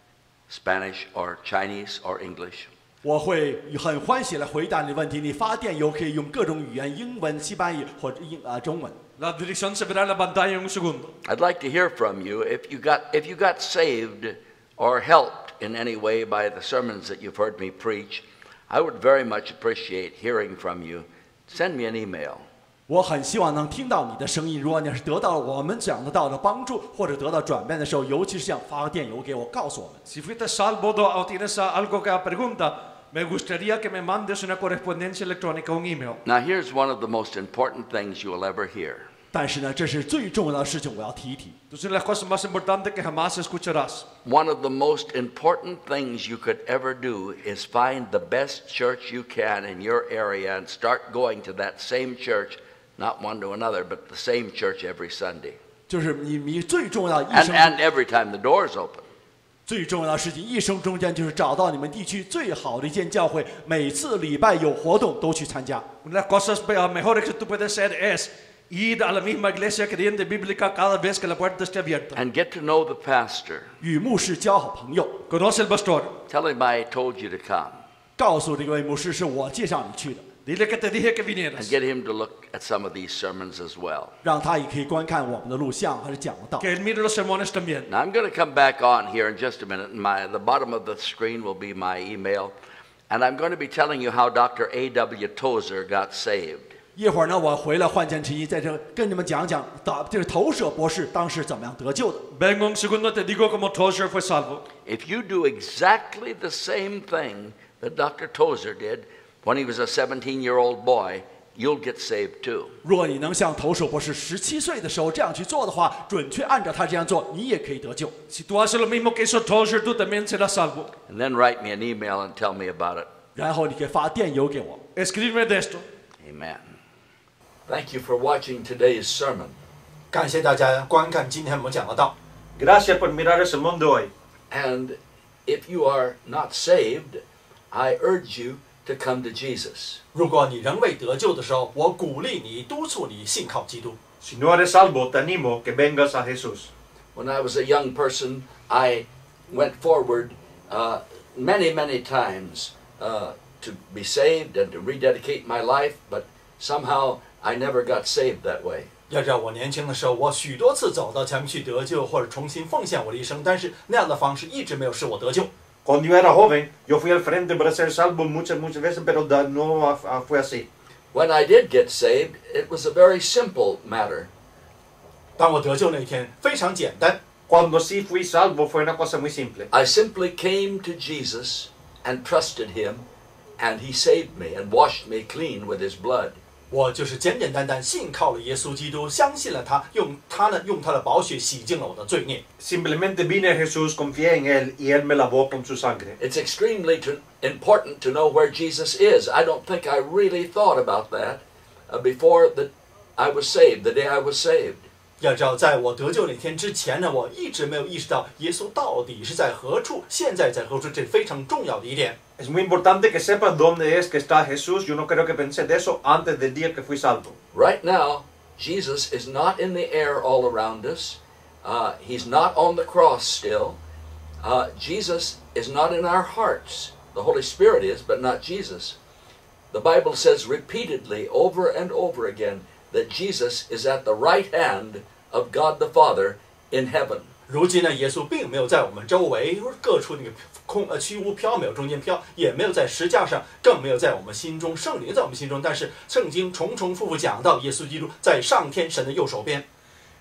S1: Spanish or Chinese or English.
S2: 我会很欢喜来回答你的问题。你发电邮可以用各种语言，英文、西班牙或者英啊中文。
S3: La dirección se verá en la pantalla en un segundo.
S1: I'd like to hear from you if you got if you got saved or helped in any way by the sermons that you've heard me preach. I would very much appreciate hearing from you. Send me an email.
S2: 我很希望能听到你的声音。如果你是得到了我们讲得到的帮助，或者得到转变的时候，尤其是想发个电邮给我，告诉我们。
S3: Si fuiste salvo o tienes algo que pregunta, me gustaría que me mandes una correspondencia electrónica, un email.
S1: Now here's one of the most important things you will ever hear.
S2: 但是呢，这是最重要的事情，我要提一提。
S3: Entonces las cosas más importantes que jamás escucharás.
S1: One of the most important things you could ever do is find the best church you can in your area and start going to that same church, not one to another, but the same church every Sunday.
S2: 就是你你最重要的一
S1: And,
S2: 生
S1: and every time the door's open.
S2: 最重要的事情，一生中间就是找到你们地区最好的一间教会，每次礼拜有活动都去参加。
S3: Una de las cosas mejores que tú puedes hacer es ir a la misma iglesia creyente bíblica cada vez que la puerta esté abierta.
S1: And get to know the pastor.
S2: 与牧师交好朋友，
S3: Conoce al pastor.
S1: Tell him I told you to come.
S2: 告诉这位牧师是我介绍你去的，
S3: Dile que te dije que
S1: And
S3: vinieras.
S1: get him to look at some of these sermons as well.
S2: 让他也可以观看我们的录像还是讲道。
S3: Que él mire los sermones también.
S1: Now I'm going to come back on here in just a minute. And my, the bottom of the screen will be my email. And I'm going to be telling you how Doctor A W Tozer got saved.
S2: 一会儿呢，我回来换件之一，在这跟你们讲讲，打这个投射博士当时怎么样得救的。
S3: Vengo un segundo, te digo cómo Tozer fue salvo.
S1: If you do exactly the same thing that Doctor Tozer did when he was a seventeen-year-old boy, you'll get saved too.
S2: 如果你能像投射博士十七岁的时候这样去做的话，准确按照他这样做，你也可以得救。
S3: Si tú haces lo mismo que hizo Tozer, tú también serás salvo.
S1: And then write me an email and tell me about it.
S2: 然后你可以发电邮给我。
S3: Escríbeme de esto.
S1: Amen. Thank you for watching today's sermon.
S2: 感谢大家观看今天我们讲的道。
S5: Gracias por mirar el sermón de hoy.
S1: And if you are not saved, I urge you to come to Jesus.
S2: 如果你仍未得救的时候，我鼓励你、督促你信靠基督。
S5: Si no eres salvo, te animo que vengas a Jesús.
S1: When I was a young person, I went forward uh, many, many times uh, to be saved and to rededicate my life, but somehow I never got saved that way.
S2: 要知道，我年轻的时候，我许多次走到前面去得救，或者重新奉献我的一生，但是那样的方式一直没有使我得救。
S5: Cuando yo era joven, yo fui al frente para ser salvo muchas, muchas veces, pero no fue así.
S1: When I did get saved, it was a very simple matter.
S2: 当我得救那一天，非常简单。
S5: Cuando sí fui salvo fue una cosa muy simple.
S1: I simply came to Jesus and trusted him, and he saved me and washed me clean with his blood.
S2: 我就是简简单单信靠了耶稣基督，相信了他，用他呢用他的宝血洗净了我的罪孽。
S5: Simplemente vine a Jesús, confié en Él y Él me lavó con su sangre.
S1: It's extremely to, important to know where Jesus is. I don't think I really thought about that uh, before that I was saved, the day I was saved.
S2: 要知道，在我得救那天之前呢，我一直没有意识到耶稣到底是在何处，现在在何处，这是非常重要的一点。
S5: Es muy importante que sepas dónde es que está Jesús. Yo no creo que pensé de eso antes del día que fui salvo.
S1: Right now, Jesus is not in the air all around us. Uh, he's not on the cross still. Uh, Jesus is not in our hearts. The Holy Spirit is, but not Jesus. The Bible says repeatedly, over and over again, that Jesus is at the right hand of God the Father in heaven.
S2: 如今呢，耶稣并没有在我们周围各处那个空呃虚无缥缈中间飘，也没有在石架上，更没有在我们心中，圣灵在我们心中。但是圣经重重复复讲到，耶稣基督在上天神的右手边。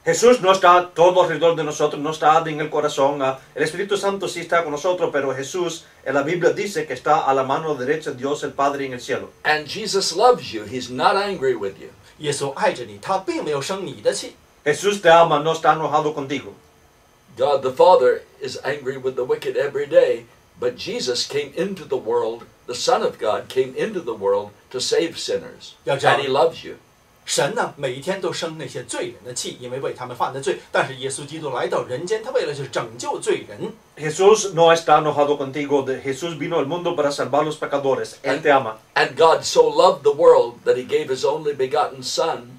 S5: Jesús no está todo alrededor de nosotros, no está en el corazón. Uh, el Espíritu Santo sí está con nosotros, pero Jesús en la Biblia dice que está a la mano derecha de Dios el Padre en el cielo.
S1: And Jesus loves you. He's not angry with you.
S2: 耶稣爱着你，他并没有生你的气。
S5: Jesús te ama, no está enojado contigo.
S1: God the Father is angry with the wicked every day, but Jesus came into the world, the Son of God came into the world to save sinners. And He loves you.
S2: 神呢，每一天都生那些罪人的气，因为为他们犯的罪。但是耶稣基督来到人间，他为了就是拯救罪人。
S5: Jesús no está enojado contigo. Jesús vino al mundo para salvar los pecadores. Él te ama.
S1: And God so loved the world that He gave His only begotten Son.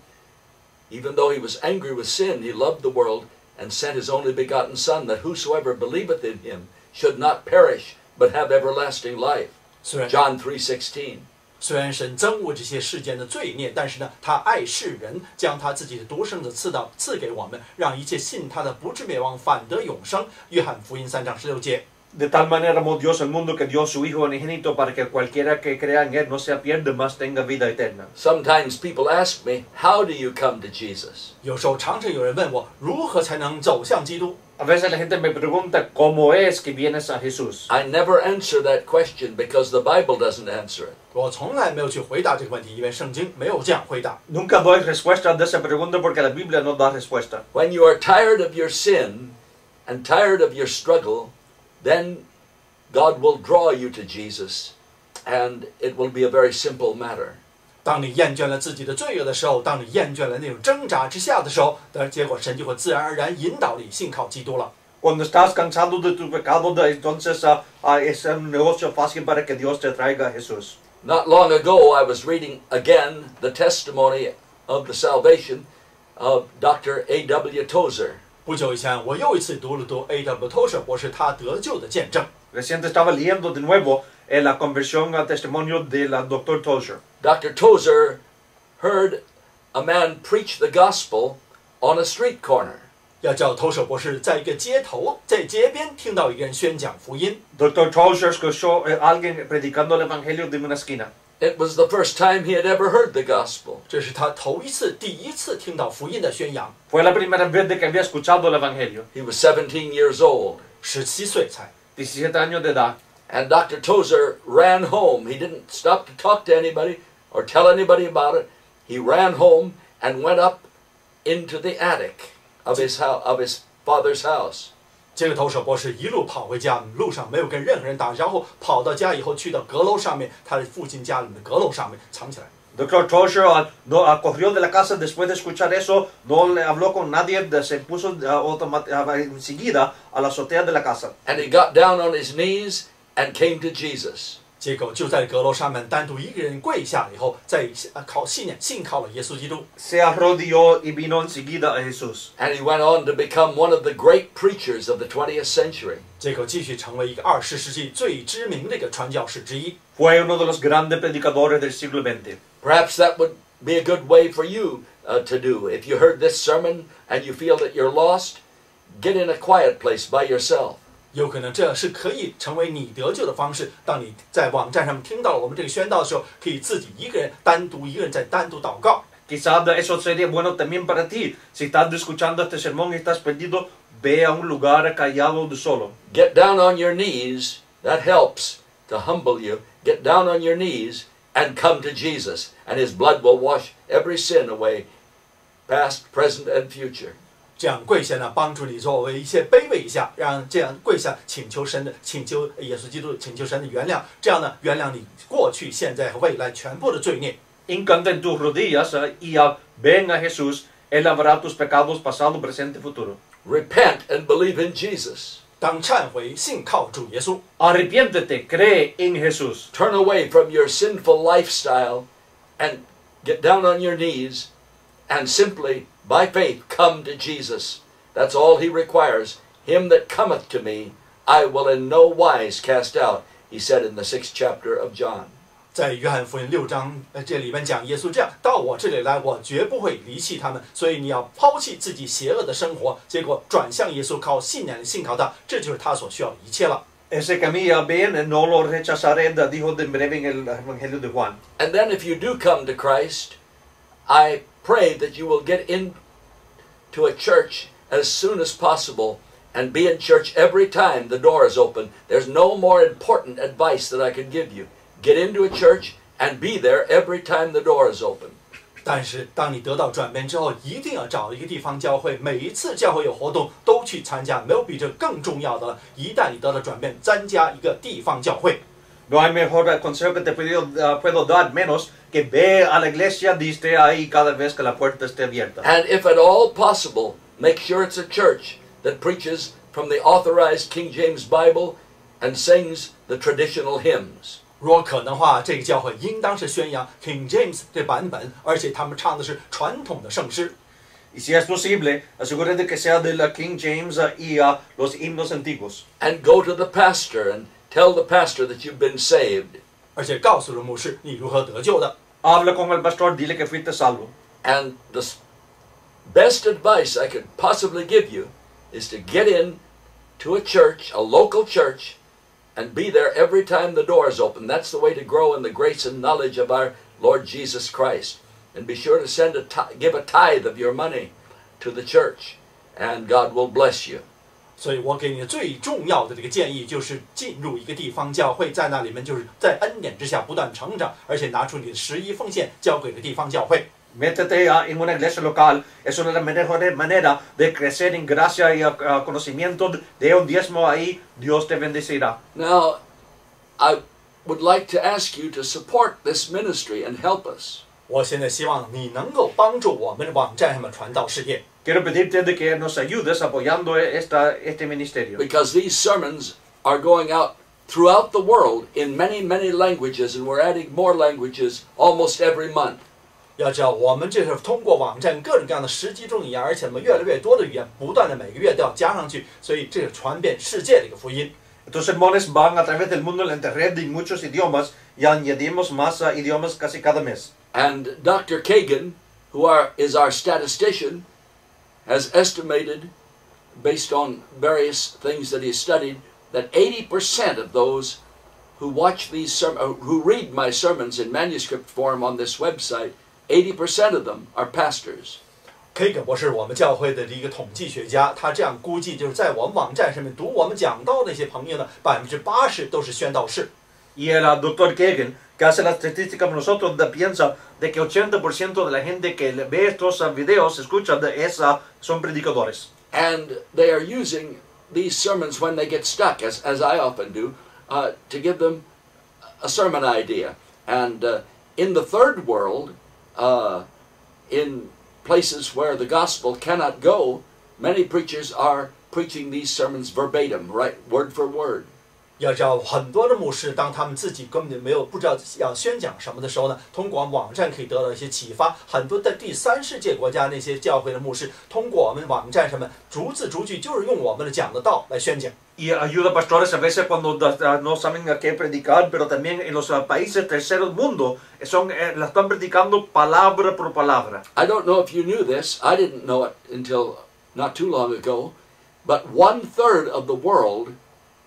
S1: Even though He was angry with sin, He loved the world and sent His only begotten Son, that whosoever believeth in Him should not perish, but have everlasting life. John three sixteen.
S2: 虽然神憎恶这些世间的罪孽，但是呢，他爱世人，将他自己的独生子赐到赐给我们，让一切信他的不至灭亡，反得永生。约翰福音三章十六节。
S5: De tal manera amó Dios al mundo que dio su Hijo unigénito para que cualquiera que crea en Él no se pierda, mas tenga vida eterna.
S1: Sometimes people ask me, how do you come to Jesus?
S2: 有时候常常有人问我，如何才能走向基督？
S5: A veces la gente me pregunta cómo es que vienes a Jesús.
S1: I never answer that question because the Bible doesn't answer it.
S2: 我从来没有去回答这个问题，因为圣经没有这样回答。
S5: Nunca doy respuesta de esa pregunta porque la Biblia no da respuesta.
S1: When you are tired of your sin and tired of your struggle, then God will draw you to Jesus, and it will be a very simple matter.
S2: 当你厌倦了自己的罪恶的时候，当你厌倦了那种挣扎之下的时候，但结果神就会自然而然引导你信靠基督了。
S5: Cuando estás cansado de tu pecado, entonces uh, uh, es un negocio fácil para que Dios te traiga a Jesús.
S1: Not long ago, I was reading again the testimony of the salvation of Doctor A W Tozer.
S2: 不久以前，我又一次读了读 A W Tozer 博士他得救的见证。
S5: Reciente estaba leyendo de nuevo eh, la conversión al testimonio del doctor Tozer.
S1: Doctor Tozer heard a man preach the gospel on a street corner.
S2: 要叫投手博士在一个街头，在街边听到一个人宣讲福音。
S5: doctor Tozer escuchó a alguien predicando el evangelio de una esquina.
S1: It was the first time he had ever heard the gospel.
S2: 这是他头一次、第一次听到福音的宣扬。
S5: Fue la primera vez de que había escuchado el evangelio.
S1: He was seventeen years old.
S2: 十七岁才。
S5: diecisiete años de edad.
S1: And Doctor Tozer ran home. He didn't stop to talk to anybody or tell anybody about it. He ran home and went up into the attic of his house, of his father's house.
S2: 这个投手博士一路跑回家，路上没有跟任何人打，然后跑到家以后去到阁楼上面，他的父亲家里面的阁楼上面藏起来。
S5: doctor Tozer uh, no, uh, corrió de la casa después de escuchar eso, no le habló con nadie, se puso uh, uh, enseguida a la azotea de la casa.
S1: And he got down on his knees and came to Jesus.
S2: 结果就在阁楼上面单独一个人跪下了以后，再靠信念信靠了耶稣基督。
S5: Se arrodilló y vino enseguida a Jesús.
S1: And he went on to become one of the great preachers of the twentieth century.
S2: 结果继续成为一个二十世纪最知名的一个传教士之一。
S5: Fue uno de los grandes predicadores del siglo veinte.
S1: Perhaps that would be a good way for you uh, to do. If you heard this sermon and you feel that you're lost, get in a quiet place by yourself.
S2: 有可能这是可以成为你得救的方式。当你在网站上面听到了我们这个宣道的时候，可以自己一个人单独一个人在单独祷告。
S5: Quizás eso sería bueno también para ti. Si estás escuchando este sermón y estás perdido, ve a un lugar callado de solo.
S1: Get down on your knees. That helps to humble you. Get down on your knees and come to Jesus, and His blood will wash every sin away, past, present, and future.
S2: 这样跪下呢，帮助你作为一些卑微一下，让这样跪下请求神的，请求耶稣基督，请求神的原谅，这样呢，原谅你过去、现在和未来全部的罪孽。
S5: Hincante en tus rodillas y ven a Jesús. Él lavará tus pecados pasado, presente y futuro.
S1: Repent and believe in Jesus.
S2: 当忏悔、信靠主耶稣。
S5: Arrepiéntete, cree en Jesús.
S1: Turn away from your sinful lifestyle and get down on your knees and simply, by faith, come to Jesus. That's all He requires. Him that cometh to me, I will in no wise cast out, He said in the sixth chapter of John.
S2: 在约翰福音六章，呃，这里面讲耶稣这样到我这里来，我绝不会离弃他们。所以你要抛弃自己邪恶的生活，结果转向耶稣，靠信念的信靠他，这就是他所需要的一切了。
S5: Ese camino bien, no lo rechazaré, dijo de breve en el Evangelio de Juan.
S1: And then if you do come to Christ, I pray that you will get in to a church as soon as possible and be in church every time the door is open. There's no more important advice that I could give you. Get into a church and be there every time the door is open.
S2: 但是，当你得到转变之后，一定要找一个地方教会，每一次教会有活动都去参加，没有比这更重要的了。一旦你得到转变，参加一个地方教会。
S6: No hay mejor consejo que te puedo, uh, puedo dar menos que ve a la iglesia y esté ahí cada vez que la puerta esté abierta.
S1: And if at all possible, make sure it's a church that preaches from the authorized King James Bible and sings the traditional hymns.
S2: 如果可能的话，这个教会应当是宣扬 King James 这版本，而且他们唱的是传统的圣诗。
S6: Y si es posible, asegúrate que sea de la King James y uh, los himnos antiguos.
S1: And go to the pastor and tell the pastor that you've been saved.
S2: 而且告诉了牧师你如何得救的。
S6: Habla con el pastor, dile que fuiste salvo.
S1: And the best advice I could possibly give you is to get in to a church, a local church, and be there every time the door is open. That's the way to grow in the grace and knowledge of our Lord Jesus Christ. And be sure to send a give a tithe of your money to the church, and God will bless you.
S2: 所以我给你最重要的这个建议就是进入一个地方教会，在那里面就是在恩典之下不断成长，而且拿出你的十一奉献交给了地方教会。
S6: Métete uh, en una iglesia local, es una de las mejores maneras de crecer en gracia y uh, conocimiento de un diezmo ahí, Dios te bendecirá.
S1: Now, I would like to ask you to support this ministry and help us.
S2: 我现在希望你能够帮助我们的网站上的传道事业。
S6: Quiero pedirte de que nos ayudes apoyando esta, este ministerio.
S1: Because these sermons are going out throughout the world in many, many languages, and we're adding more languages almost every month.
S2: 要知道，我们这是通过网站各种各样的十几种语言，而且我们越来越多的语言，不断的每个月都要加上去，所以这是传遍世界的一个福音。
S6: Estos sermones van a través del mundo en internet en muchos idiomas y añadimos más uh, idiomas casi cada mes.
S1: And Doctor Kagan, who are, is our statistician, has estimated, based on various things that he studied, that eighty percent of those who watch these sermons, uh, who read my sermons in manuscript form on this website, eighty percent of them are pastors.
S2: Kagan 博士，我们教会的一个统计学家，他这样估计，就是在我们网站上面读我们讲道那些朋友呢，百分之八十都是宣道士。
S6: Y el uh, doctor Kagan, que hace la estadística con nosotros, de, piensa de que ochenta por ciento de la gente que ve estos uh, videos, escucha de esa, son predicadores.
S1: And they are using these sermons when they get stuck, as, as I often do, uh, to give them a sermon idea. And uh, in the third world, uh, in places where the gospel cannot go, many preachers are preaching these sermons verbatim, right, word for word.
S2: 要知道，很多的牧师，当他们自己根本没有不知道要宣讲什么的时候呢，通过网站可以得到一些启发。很多在第三世界国家那些教会的牧师，通过我们网站上面逐字逐句，就是用我们的讲的道来宣讲。
S6: Y ayuda a pastores a veces cuando uh, no saben a qué predicar, pero también en los uh, países terceros mundo son, eh, la están predicando palabra por palabra.
S1: I don't know if you knew this. I didn't know it until not too long ago. But one third of the world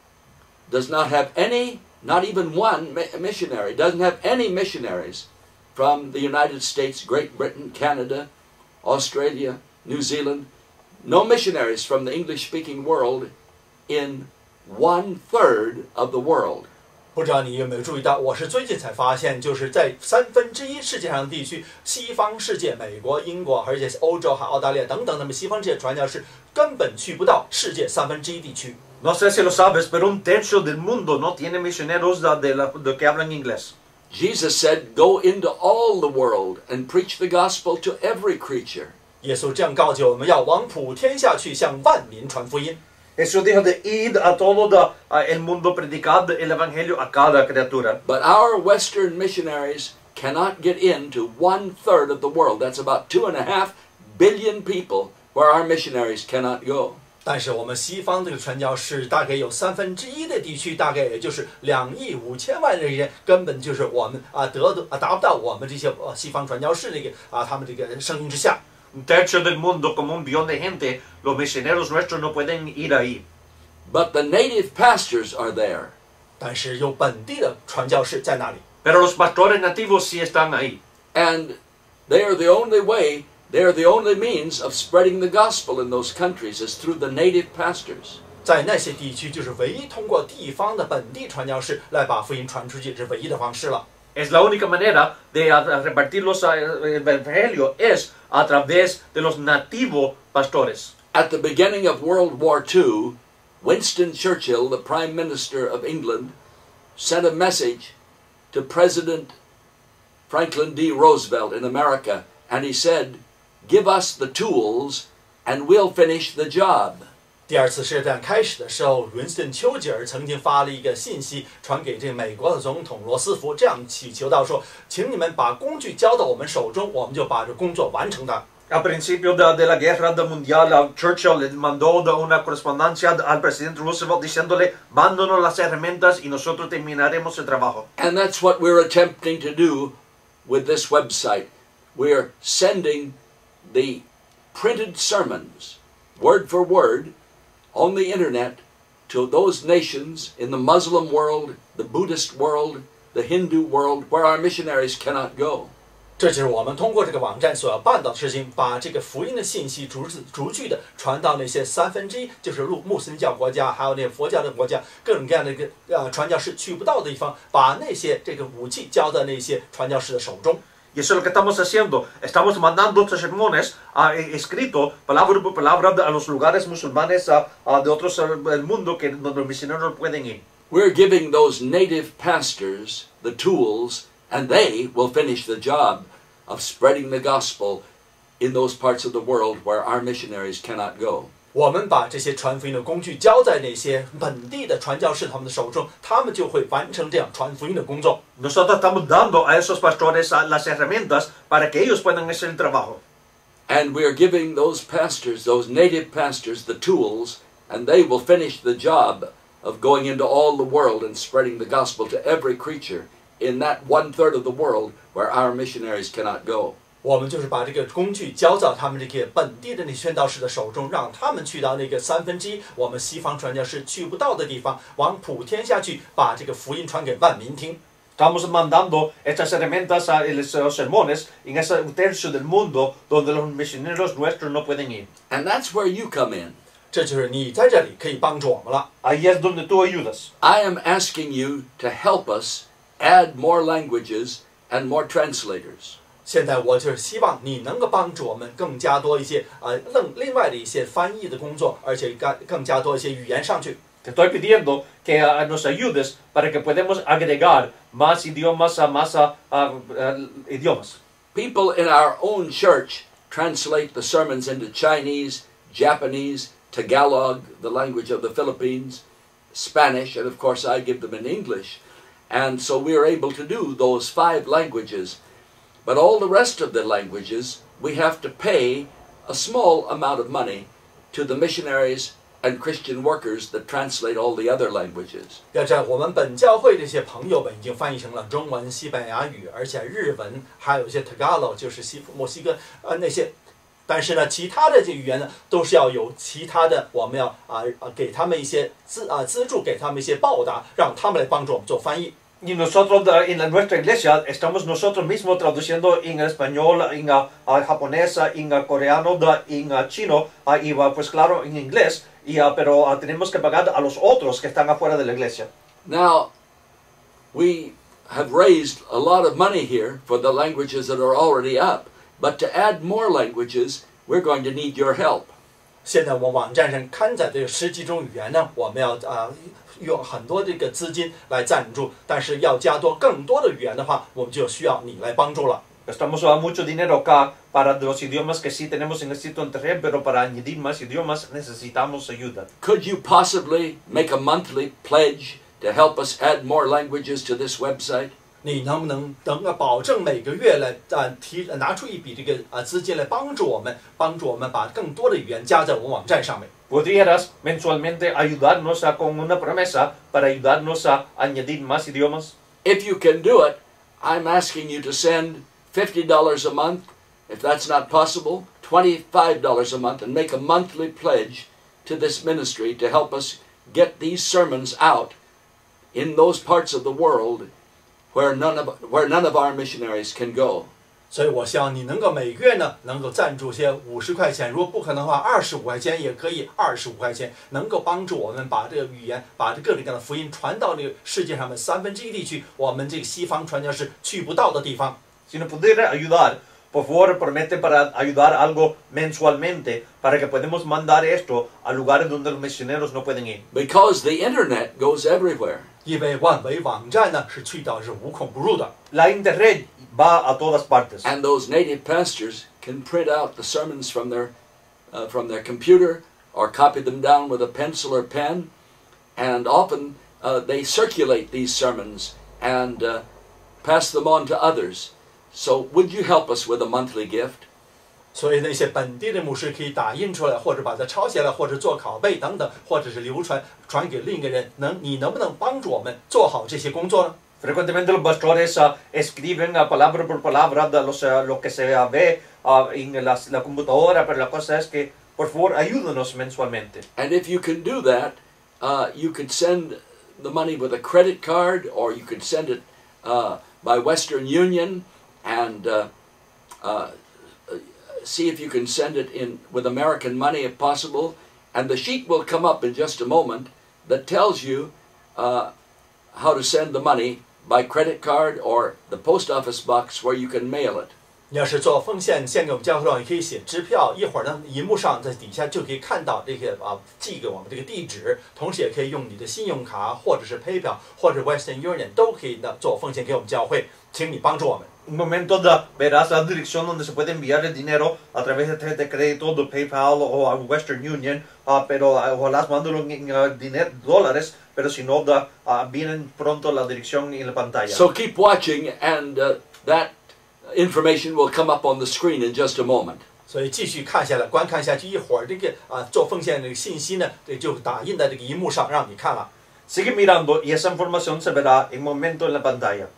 S1: does not have any, not even one missionary, doesn't have any missionaries from the United States, Great Britain, Canada, Australia, New Zealand. No missionaries from the English-speaking world in one third of the world.
S2: 不知道你有没有注意到，我是最近才发现，就是在三分之一世界上的地区，西方世界，美国、英国，而且欧洲还澳大利亚等等，那么西方世界传教士根本去不到世界三分之一地区。
S6: No sé si lo sabes, pero un tercio del mundo no tiene misioneros de, la, de que hablan inglés.
S1: Jesus said, "Go into all the world and preach the gospel to every creature."
S2: 耶稣这样告诫我们要往普天下去，向万民传福音。
S6: Jesús dijo de ir a todo the, uh, el mundo predicar el evangelio a cada criatura.
S1: But our Western missionaries cannot get into one third of the world. That's about two and a half billion people where our missionaries cannot go.
S2: 但是我们西方这个传教士大概有三分之一的地区，大概也就是两亿五千万的人，根本就是我们啊得啊达不到我们这些呃西方传教士这个啊他们这个声音之下。
S6: Un tercio del mundo, como un billón de gente, los misioneros nuestros no pueden ir ahí.
S1: But the native pastors are there.
S2: 但是有本地的传教士在那里。
S6: Pero los pastores nativos sí están ahí.
S1: And they are the only way they're the only means of spreading the gospel in those countries is through the native pastors.
S2: 在那些地区，就是唯一通过地方的本地传教士来把福音传出去，这是唯一的方式了。
S6: Es la única manera de repartir los el evangelio es a través de los nativos pastores.
S1: At the beginning of World War Two, Winston Churchill, the Prime Minister of England, sent a message to President Franklin D. Roosevelt in America, and he said, "Give us the tools, and we'll finish the job."
S2: 第二次世界大战开始的时候，文斯顿·丘吉尔曾经发了一个信息传给这个美国的总统罗斯福，这样祈求到说：“请你们把工具交到我们手中，我们就把这工作完成它。”
S6: Al principio de, de la guerra mundial, Churchill le mandó una correspondencia al presidente Roosevelt diciéndole, mándanos las herramientas y nosotros terminaremos el trabajo.
S1: And that's what we're attempting to do with this website. We're sending the printed sermons, word for word, on the internet to those nations in the Muslim world, the Buddhist world, the Hindu world, where our missionaries cannot go.
S2: 这就是我们通过这个网站所要办到的事情，把这个福音的信息逐字逐句的传到那些三分之一就是穆穆斯林教国家，还有那些佛教的国家，各种各样的一个呃传教士去不到的地方，把那些这个武器交到那些传教士的手中。
S6: Y eso es lo que estamos haciendo. Estamos mandando estos sermones uh, escritos palabra por palabra a los lugares musulmanes uh, uh, de otros uh, del mundo que donde los misioneros pueden ir.
S1: We're giving those native pastors the tools, and they will finish the job of spreading the gospel in those parts of the world where our missionaries cannot go.
S2: 我们把这些传福音的工具交在那些本地的传教士他们的手中，他们就会完成这样传福音的工作。
S6: Nosotros estamos dando a esos pastores las herramientas para que ellos puedan hacer el trabajo.
S1: And we're giving those pastors, those native pastors, the tools, and they will finish the job of going into all the world and spreading the gospel to every creature in that one-third of the world where our missionaries cannot go.
S2: 我们就是把这个工具交到他们这个本地的那宣道士的手中，让他们去到那个三分之一我们西方传教士去不到的地方，往普天下去，把这个福音传给万民听。
S6: Estamos mandando estas herramientas a los sermones en ese tercio del mundo donde los misioneros nuestros no pueden ir.
S1: And that's where you come in.
S2: 这就是你在这里可以帮助我们了。
S6: Ahí es donde tú ayudas.
S1: I am asking you to help us add more languages and more translators.
S2: 现在我就是希望你能够帮助我们更加多一些呃另另外的一些翻译的工作，而且更更加多一些语言上去。
S6: Te estoy pidiendo que uh, nos ayudes para que podamos agregar más idiomas a más uh, uh, uh, idiomas.
S1: People in our own church translate the sermons into Chinese, Japanese, Tagalog, the language of the Philippines, Spanish, and of course I give them in English. And so we are able to do those five languages. But all the rest of the languages, we have to pay a small amount of money to the missionaries and Christian workers that translate all the other languages.
S2: 要知道，我们本教会这些朋友们已经翻译成了中文、西班牙语，而且日文，还有一些 Tagalog， 就是西墨西哥呃那些。但是呢，其他的这语言呢，都是要有其他的，我们要啊啊给他们一些资啊资助，给他们一些报答，让他们来帮助我们做翻译。
S6: Y nosotros en la, nuestra iglesia estamos nosotros mismos traduciendo en español, en uh, japonés, en uh, coreano, en uh, chino uh, y uh, pues claro en inglés, y, uh, pero uh, tenemos que pagar a los otros que están afuera de la iglesia.
S1: Now, we have raised a lot of money here for the languages that are already up, but to add more languages, we're going to need your help.
S2: 现在我们网站上刊载的十几种语言呢，我们要啊。用很多这个资金来赞助，但是要加多更多的语言的话，我们就需要你来帮助了。
S6: Estamos a mucho dinero acá para los idiomas que sí tenemos en el sitio internet, pero para añadir más idiomas necesitamos ayuda.
S1: Could you possibly make a monthly pledge to help us add more languages to this website?
S2: 你能不能能够保证每个月来啊提拿出一笔这个啊资金来帮助我们，帮助我们把更多的语言加在我们网站上面？
S6: ¿Podrías mensualmente ayudarnos a, con una promesa para ayudarnos a añadir más idiomas?
S1: If you can do it, I'm asking you to send fifty dollars a month. If that's not possible, twenty-five dollars a month, and make a monthly pledge to this ministry to help us get these sermons out in those parts of the world where none of, where none of our missionaries can go.
S2: 所以我希望你能够每个月呢能够赞助些五十块钱，如果不可能的话，二十五块钱也可以，二十五块钱能够帮助我们把这个语言，把这各种各样的福音传到这个世界上面三分之一地区，我们这个西方传教士去不到的地方。
S6: Si no pudiera ayudar, por favor, promete para ayudar algo mensualmente para que podamos mandar esto a lugares donde los misioneros no pueden ir.
S1: Because the internet goes everywhere.
S2: 因为万维网站呢是去到是无孔不入的。
S6: La internet va a todas partes.
S1: And those native pastors can print out the sermons from their, uh, from their computer or copy them down with a pencil or pen. And often uh, they circulate these sermons and uh, pass them on to others. So would you help us with a monthly gift?
S2: 所以那些本地的牧师可以打印出来，或者把它抄下来，或者做拷贝等等，或者是流传传给另一个人。能你能不能帮助我们做好这些工作呢？
S6: Frecuentemente los pastores uh, escriben uh, palabra por palabra de los, uh, lo que se uh, ve uh, en la, la computadora, pero la cosa es que, por favor, ayúdenos mensualmente.
S1: And if you can do that, uh, you could send the money with a credit card, or you could send it uh, by Western Union, and uh, uh, see if you can send it in with American money if possible. And the sheet will come up in just a moment that tells you uh, how to send the money by credit card or the post office box where you can mail it.
S2: 你要是做奉献献给我们教会的话，你可以写支票，一会儿呢，荧幕上在底下就可以看到这个啊寄给我们这个地址，同时也可以用你的信用卡或者是 PayPal 或者 Western Union 都可以呢做奉献给我们教会，请你帮助我们。
S6: Un momento da, verás la dirección donde se puede enviar el dinero a través de tarjeta de crédito, de PayPal o a Western Union, uh, pero uh, ojalá mándalo en uh, dinero, dólares, pero si no, da, uh, vienen pronto la dirección en la pantalla.
S1: So keep watching, and uh, that information will come up on the screen in just a moment.
S2: 所以继续看下来，观看下去，一会儿这个啊做奉献这个信息呢，这就打印在这个荧幕上让你看了。
S6: Sigue mirando y esa información se verá en momento en la pantalla.